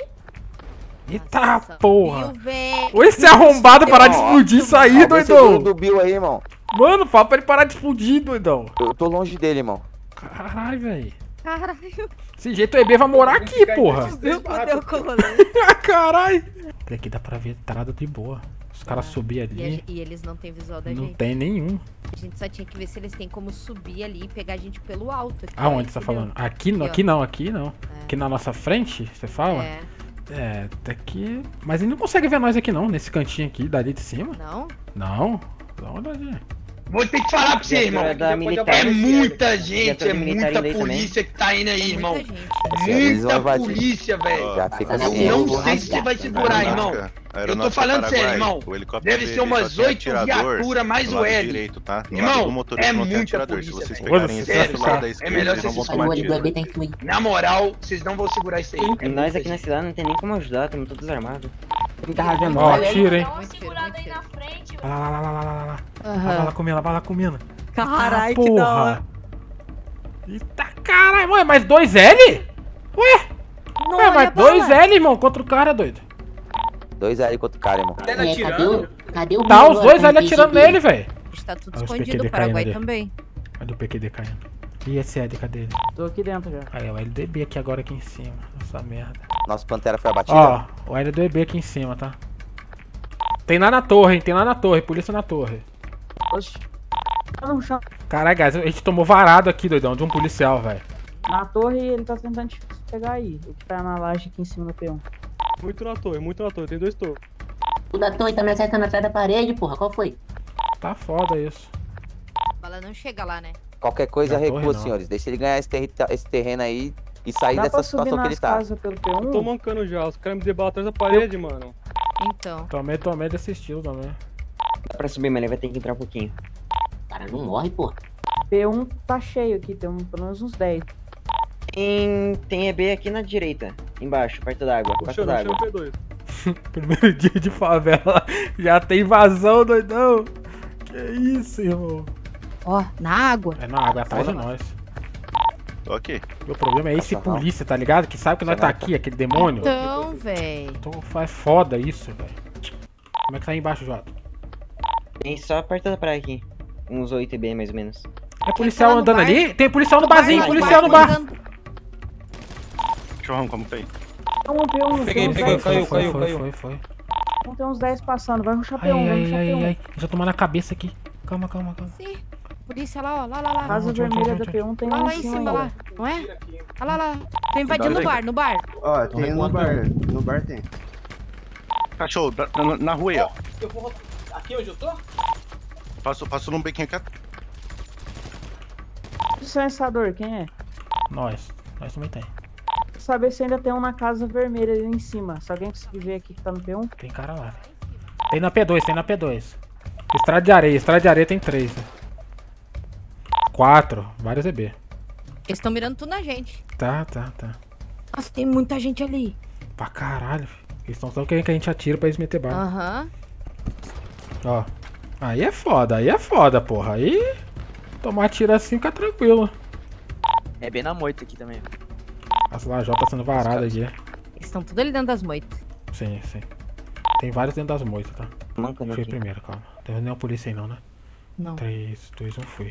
Eita porra! Bill, vem. Ô, esse arrombado parar de Ó, explodir isso aí, Alguém segura doidão! do Bill aí, irmão. Mano, fala pra ele parar de explodir, doidão. Eu tô longe dele, irmão. Caralho, velho. Caralho. Desse jeito o E B vai morar aqui, porra. Bill fudeu com o rolê. Caralho. Aqui dá pra ver a entrada de boa. Os caras subir E, a ali, gen- e eles não têm visual da não gente. tem nenhum. A gente só tinha que ver se eles têm como subir ali e pegar a gente pelo alto. Aqui, Aonde você tá entendeu? falando? Aqui não, ó. aqui não, aqui não. Aqui na nossa frente, você fala? É. É, daqui. Mas ele não consegue ver nós aqui não, nesse cantinho aqui, dali de cima. Não? Não. Dá uma olhadinha. Vou ter que falar pra você, irmão. Viatura da militar É aí, muita gente, Viatura é militar muita indo aí também. polícia que tá indo aí, irmão. Eles vão Muita invadir. polícia, velho. Já fica Eu assim. não ó. sei se você vai segurar, irmão. Eu tô falando sério, irmão. Deve ser umas oito viaturas mais o L. Direito, tá? Do Irmão, lado do motorista é não tem muita atirador. Se polícia, vocês velho. pegarem esse Sério, lado da cara. esquerda, É melhor eles não vocês vão O tomar olho do tiro. bebê tem que fluir. Na moral, vocês não vão segurar isso aí. É Nós muita aqui na gente. cidade não tem nem como ajudar, estamos todos armados. Ó, tira, hein? Muito tiro, muito tiro. Lá, lá, lá, lá, lá, lá, lá. Aham. Vai lá comendo, vai lá comendo. Caralho, Ah, que da porra. hora. Eita caralho, mano, é mais dois L? Ué? Não, Ué, olha mais a bala. dois L, irmão, contra o cara, doido. Dois L contra o cara, irmão. Tá É, cadê atirando? o, cadê o Tá Bill os agora dois com L o P G atirando dele? nele, velho. Está tudo Olha os escondido, P Q D o Paraguai caindo ali. também. Cadê o P Q D caindo? E esse L, cadê ele? Tô aqui dentro já. Aí, o L D B aqui agora aqui em cima. Essa merda. Nosso Pantera foi abatida. Ó, o L D B aqui em cima, tá? Tem lá na torre, hein? Tem lá na torre, polícia na torre. Oxi. Tá no chão. Caralho, guys, a gente tomou varado aqui, doidão, de um policial, velho. Na torre ele tá tentando te pegar aí. O que tá na laje aqui em cima do P um. Muito na torre, muito na torre, tem dois torres. O da torre tá me acertando atrás da parede, porra. Qual foi? Tá foda isso. A bala não chega lá, né? Qualquer coisa Na torre, recua, não. senhores. Deixa ele ganhar esse, terri- esse terreno aí e sair Dá dessa pra subir situação que ele nas tá. casas pelo P um? Eu tô mancando já, os caras me debatem atrás da parede, mano. Então. Tomei, tomei desse estilo também. Dá pra subir, mas ele vai ter que entrar um pouquinho. Cara, não morre, porra. P um tá cheio aqui, tem um, pelo menos uns dez. Tem, tem E B aqui na direita, embaixo, perto d'água, perto Puxando, d'água. puxando P dois. Primeiro dia de favela, já tem invasão, doidão. Que isso, irmão. Ó, na água. É na água, atrás de nós. Tô aqui. Meu problema é esse polícia, tá ligado? Que sabe que nós tá aqui, aquele demônio. Então, véi. Então faz foda isso, velho. Como é que tá aí embaixo, Jota? Tem só perto da praia aqui. Uns oito B mais ou menos. É policial andando ali? Tem policial no barzinho, policial no bar. Churrão, como tá aí? Um P um, Peguei, peguei, caiu, caiu, foi, caiu. Foi, foi. Não tem uns dez passando, vai ruxar Ai, P um, vai ai, ruxar ai, P um. ai. Já tomando a cabeça aqui. Calma, calma, calma. Sim. Polícia lá, ó. Lá, lá, lá. Casa vermelha da P um tem Lá, um lá em cima, lá. Não é? Olha lá, lá. Tô invadindo o bar, no bar. Ó, tem no bar. No bar tem. Cachorro, na, na rua aí, ó. Eu vou aqui onde eu tô? Passo, passo num bequinho aqui. Dispensador, quem é? Nós. Nós também tem. Saber se ainda tem um na casa vermelha ali em cima. Se alguém conseguir ver aqui que tá no P um. Tem cara lá. Tem na P dois, tem na P dois. Estrada de areia, estrada de areia tem três. Né? Quatro, vários E B. Eles estão mirando tudo na gente. Tá, tá, tá. Nossa, tem muita gente ali. Pra caralho, filho. Eles estão só querendo que a gente atire pra eles meter bala. Aham. Ó. Aí é foda, aí é foda, porra. Aí tomar tiro assim fica tranquilo. É bem na moita aqui também. As lajota tá sendo varada aqui. Eles estão tudo ali dentro das moitas. Sim, sim. Tem vários dentro das moitas, tá? Mancando Fui aqui. primeiro, calma. Tem nenhuma polícia aí não, né? Não. três, dois, um, fui.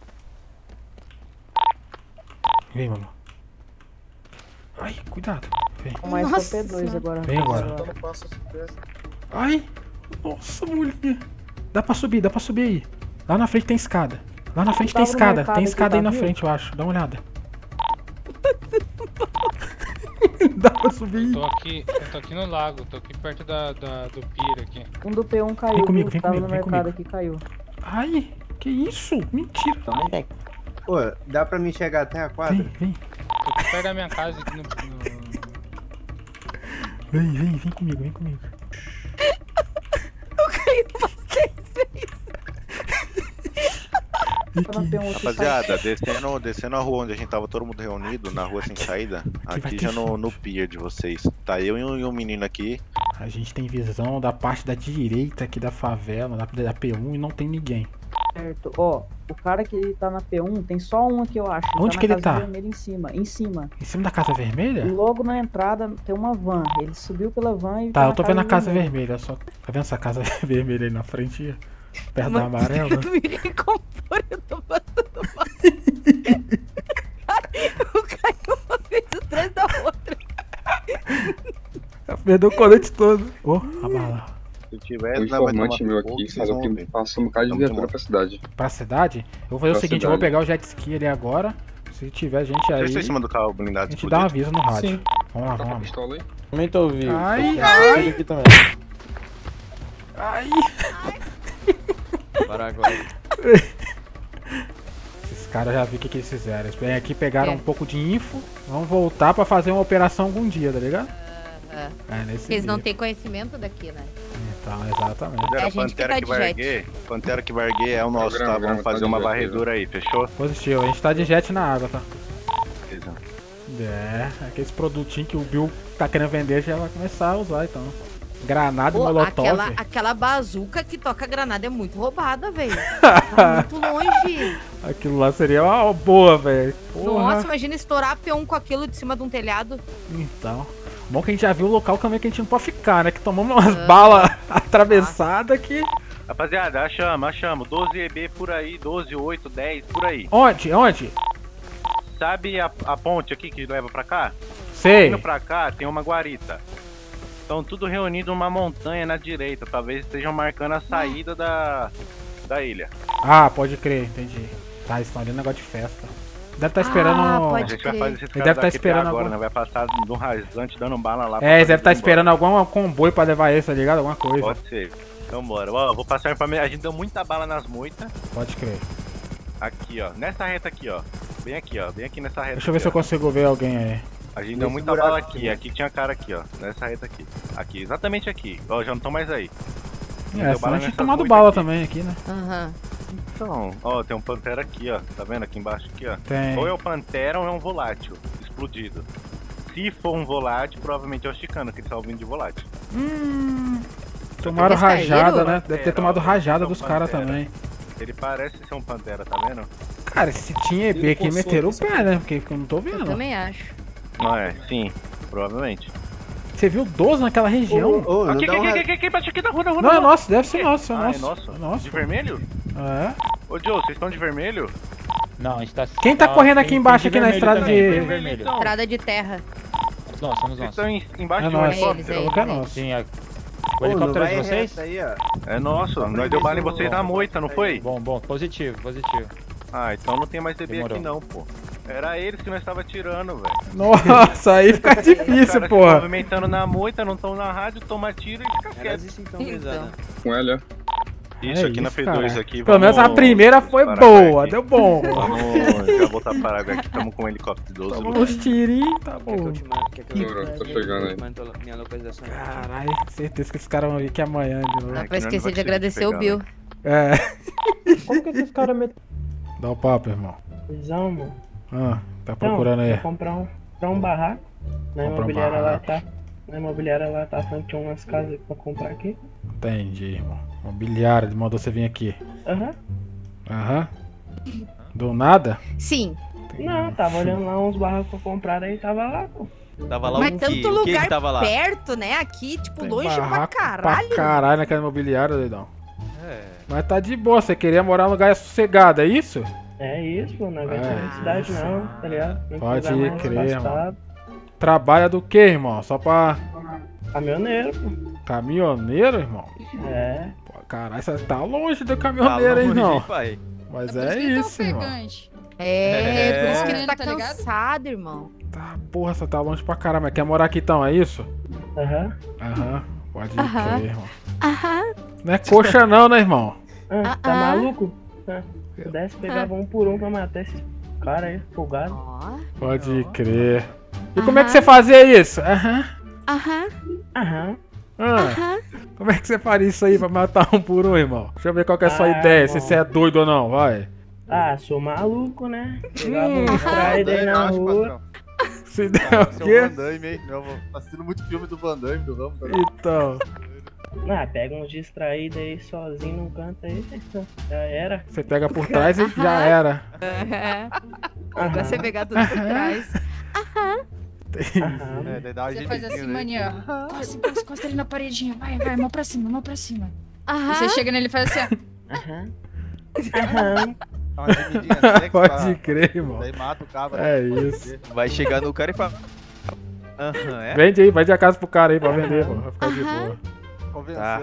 Vem, mamãe. Ai, cuidado. Vem. Mais Nossa. P dois agora. Vem agora. Ai, nossa, mulher. Dá pra subir, dá pra subir aí. Lá na frente tem escada. Lá na frente tem Tava no escada. mercado Tem aqui, escada aí tá, na viu? frente, eu acho. Dá uma olhada. Dá pra subir. Tô aqui, eu tô aqui no lago, tô aqui perto da, da, do pier aqui. Um do P um caiu. Vem comigo, viu? vem Tava comigo, no vem mercado comigo. aqui, caiu. Ai, que isso? Mentira. Pô, dá pra mim chegar até a quadra? Vem, vem. Tô aqui perto da minha casa aqui no... no... Vem, vem, vem comigo, vem comigo. Eu caí umas seis vezes. Rapaziada, descendo, descendo a rua onde a gente tava todo mundo reunido, na rua sem saída, aqui já no, no pier de vocês. Tá eu e um, e um menino aqui. A gente tem visão da parte da direita aqui da favela, da, da P um, e não tem ninguém. Certo. Ó, o cara que tá na P um, tem só um aqui, eu acho. Onde tá que na ele casa tá? vermelha em cima, em cima. Em cima da Casa Vermelha? Logo na entrada tem uma van. Ele subiu pela van e Tá, eu na tô vendo a Casa vermelha. Vermelha, só. Tá vendo essa Casa Vermelha aí na frente? Perto da Mano, amarela? Eu não me recompor, eu tô passando mal. Eu caí uma vez atrás da outra. Perdeu o colete todo. Ô, oh, a bala. Se tiver, Um informante meu aqui falou que passou um bocado de viatura pra cidade. Pra cidade? Eu vou fazer Pra o seguinte, cidade. eu vou pegar o jet ski ali agora. Se tiver gente aí, Deixa eu em cima do carro blindado. a gente dá um aviso no rádio. Sim. Vamos lá, Tá com a vamos lá. pistola aí? Também tô ouvindo. Ai, Tô ai. ouvindo aqui também. Ai. Para agora. Esses caras já vi o que, que eles fizeram. Eles vêm aqui, pegaram É. um pouco de info, vão voltar pra fazer uma operação algum dia, tá ligado? É. É, nesse Eles não nível. têm conhecimento daqui, né? Então, exatamente. É a gente que Pantera tá que de vai jet. erguer, Pantera que vai erguer é o nosso, Grama, tá? grama, Vamos tá fazer de uma jet, varredura aí, fechou? Positivo, a gente tá de jet na água, tá? Beleza. É, aqueles produtinhos que o Bill tá querendo vender já vai começar a usar, então. Granada e Pô, molotov. aquela, aquela bazuca que toca granada é muito roubada, velho. Tá muito longe. Aquilo lá seria uma boa, velho. Nossa, imagina estourar P um com aquilo de cima de um telhado. Então. Bom que a gente já viu o local também que a gente não pode ficar, né? Que tomamos umas balas atravessadas que... Rapaziada, achamos, achamos. doze E B por aí, doze, oito, dez, por aí. Onde? Onde? Sabe a, a ponte aqui que leva pra cá? Sei. Indo pra cá tem uma guarita. Estão tudo reunido numa montanha na direita. Talvez estejam marcando a saída da, da ilha. Ah, pode crer, entendi. Tá, eles estão ali no negócio de festa. Deve estar esperando... Ah, A gente vai fazer esse Ele cara deve estar daqui esperando agora, algum... né? Vai passar no rasante dando bala lá. pra É, eles fazer devem estar tudo esperando algum comboio pra levar eles, tá ligado? Alguma coisa. embora. Pode ser. Então bora. Ó, vou passar a informação. A gente deu muita bala nas moitas. Pode crer. Aqui, ó. Nessa reta aqui, ó. Bem aqui, ó. Bem aqui nessa reta. Deixa eu ver aqui, se eu ó. consigo ver alguém aí. A gente deu muita bala aqui. Aqui tinha cara aqui, ó. Nessa reta aqui. Aqui, exatamente aqui. Ó, já não estão mais aí. É, Deu senão bala a gente nessas tomado moitas bala aqui. também aqui, né? Aham. Então, ó, tem um Pantera aqui, ó. Tá vendo aqui embaixo aqui, ó? Tem. Ou é o Pantera ou é um volátil explodido. Se for um volátil, provavelmente é o Chicano, que ele tá ouvindo de volátil. Hum. Tomaram Eles rajada, caíram? né? Deve ter Pantera, tomado ó, rajada é um dos caras Pantera. também. Ele parece ser um Pantera, tá vendo? Cara, se tinha E B aqui, meteram o pé, né? Porque eu não tô vendo. Eu também acho. Não é, sim, provavelmente. Você viu doze naquela região? Ô, ô, não Aqui, dá aqui, um aqui, ra- aqui, aqui, bate aqui na rua, na rua, Não, na é rua. nosso, deve ser nosso, é Ah, nosso. é nosso? É nosso. De vermelho? É. Ô, Joe, vocês estão de vermelho? Não, a gente tá... Quem tá Não, correndo tem- aqui embaixo, tem aqui na vermelho estrada também, de... tem vermelho. Então, Estrada de terra. Nós, somos vocês nós. estão em- embaixo É de um nóis. helicóptero? Falou que é nosso. Sim, a... Ô, o não helicóptero é vai de vocês? reto aí, ó. É nosso, nós deu bala em vocês na moita, não foi? Bom, bom, positivo, positivo. Ah, então não tem mais D B Demorou. aqui não, pô. Era eles que nós tava tirando, velho. Nossa, aí fica difícil, Os caras se porra. movimentando na moita, não estão na rádio, toma tiro e fica quieto. Então. Com ela, Isso, É aqui na isso, P dois cara. aqui. Pelo menos a vamos- primeira foi Paraguai boa, aqui. deu bom. Vamos já voltar para Paraguai aqui, estamos com um helicóptero doze. Toma uns tirinhos, tá bom. Demorou, tô chegando aí. Minha localização. Caralho, certeza que esses caras vão vir aqui amanhã de novo. Dá pra esquecer de agradecer o Bill. É. Como que esses caras metem... Dá o papo, irmão. Visão, mano. Ah, tá procurando aí. Vou comprar um, comprar um barraco. Na Comprar um imobiliária lá barraco. tá. Na imobiliária lá tá falando que tinha umas casas pra comprar aqui. Entendi, irmão. Mobiliário, ele mandou você vir aqui. Aham. Aham. Do nada? Sim. Não, tava olhando lá uns barracos pra comprar aí, tava lá, pô. Tava lá Mas um tanto que, o que lugar que tava lá? perto, né? Aqui, tipo, Tem longe pra barraco caralho. Pra caralho naquela imobiliária, doidão. É. Mas tá de boa, você queria morar num lugar sossegado, é isso? É isso, pô, não aguento É. na cidade não, tá ligado? Tem que Pode lugar mais crer, afastado. mano. Trabalha do que, irmão? Só pra... Caminhoneiro, pô. Caminhoneiro, irmão? É. Pô, caralho, você tá longe do caminhoneiro, hein, longe, irmão? hein, pai? Mas É por é isso que ele tá isso, irmão. ofegante. É, por isso que ele tá Tá ligado? cansado, irmão. Tá, porra, você tá longe pra caramba. Quer morar aqui então, é isso? Aham. Aham. Pode Aham. crer, irmão. Aham. Não é coxa não, né, irmão? Ah, tá Ah, ah. maluco? Ah, se pudesse, pegava um por um pra matar esses caras aí, folgado. Ó. Pode crer. E como é que você fazia isso? Aham. Aham. Aham. Ah, Aham. como é que você faria isso aí pra matar um por um, irmão? Deixa eu ver qual que é a sua Ah, ideia, bom. se você é doido ou não, vai. Ah, sou maluco, né? Pegava Hum. um distraído aí na rua. Se der o Seu quê? Van Damme, hein? Eu tô assistindo muito filme do Van Damme, do Rambo. Então, Ah, pega uns distraídos aí sozinho num canto aí, já era. você pega por trás e já era. É. Aham. Vai ser pegar tudo por trás. Aham. Aham. É, daí dá uma Você faz assim, gemidinha, né? maninho. Encosta, encosta, encosta ele na paredinha. Vai, vai, mão pra cima, mão pra cima. Aham. E você chega nele e faz assim, ó. Aham. Aham. Dá uma gemidinha sexy Pode pra- crer, irmão. Daí mata o cabra. É isso. Vai chegar no cara e fala... Aham, é? Vende aí, vende a casa pro cara aí pra vender, pô. Vai ficar de boa. Convenceu. Tá.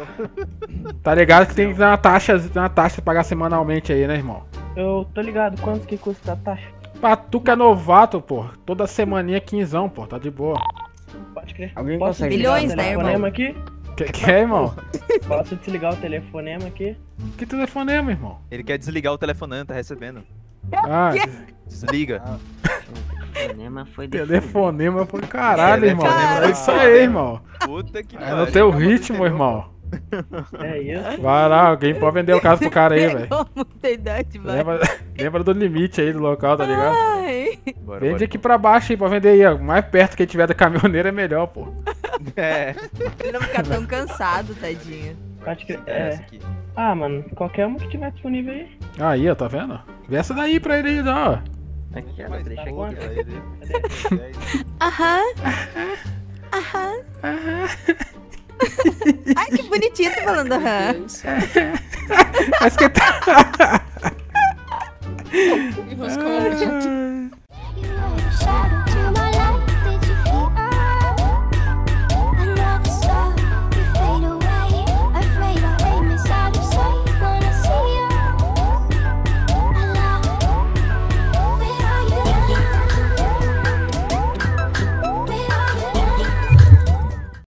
Tá ligado que tem que dar uma taxa, uma taxa pra pagar semanalmente aí, né, irmão? Eu tô ligado, quanto que custa a taxa? Pra tu que é novato, pô. Toda semaninha quinzão, pô. Tá de boa. Pode crer. Alguém Posso consegue desligar Milhões, o né, telefonema irmão? aqui? Que que é, irmão? Posso desligar o telefonema aqui? Que telefonema, irmão? Ele quer desligar o telefone, tá recebendo. Ah, Desliga. Telefonema foi de telefonema foi caralho, irmão. Telefonema. É isso aí, irmão. Puta que É no teu ritmo, irmão. É isso. Vai lá, alguém pode vender o caso pro cara aí, velho. Pegou muita idade, vai. Lembra, lembra do limite aí do local, tá ligado? Ai. Bora, Vende bora. aqui pra baixo aí pra vender aí, ó. Mais perto que tiver da caminhoneira é melhor, pô. É. Ele não fica tão cansado, tadinho. Pode crer. Essa É. aqui. Ah, mano, qualquer uma que tiver disponível aí. Aí, ó, tá vendo? Vê essa daí pra ele aí, ó. Aqui, ó, Mas deixa pô, aqui. pra ele. Aham. Aham. Ai, que bonitinho tu falando aham. Mas que tá. Enroscou muito.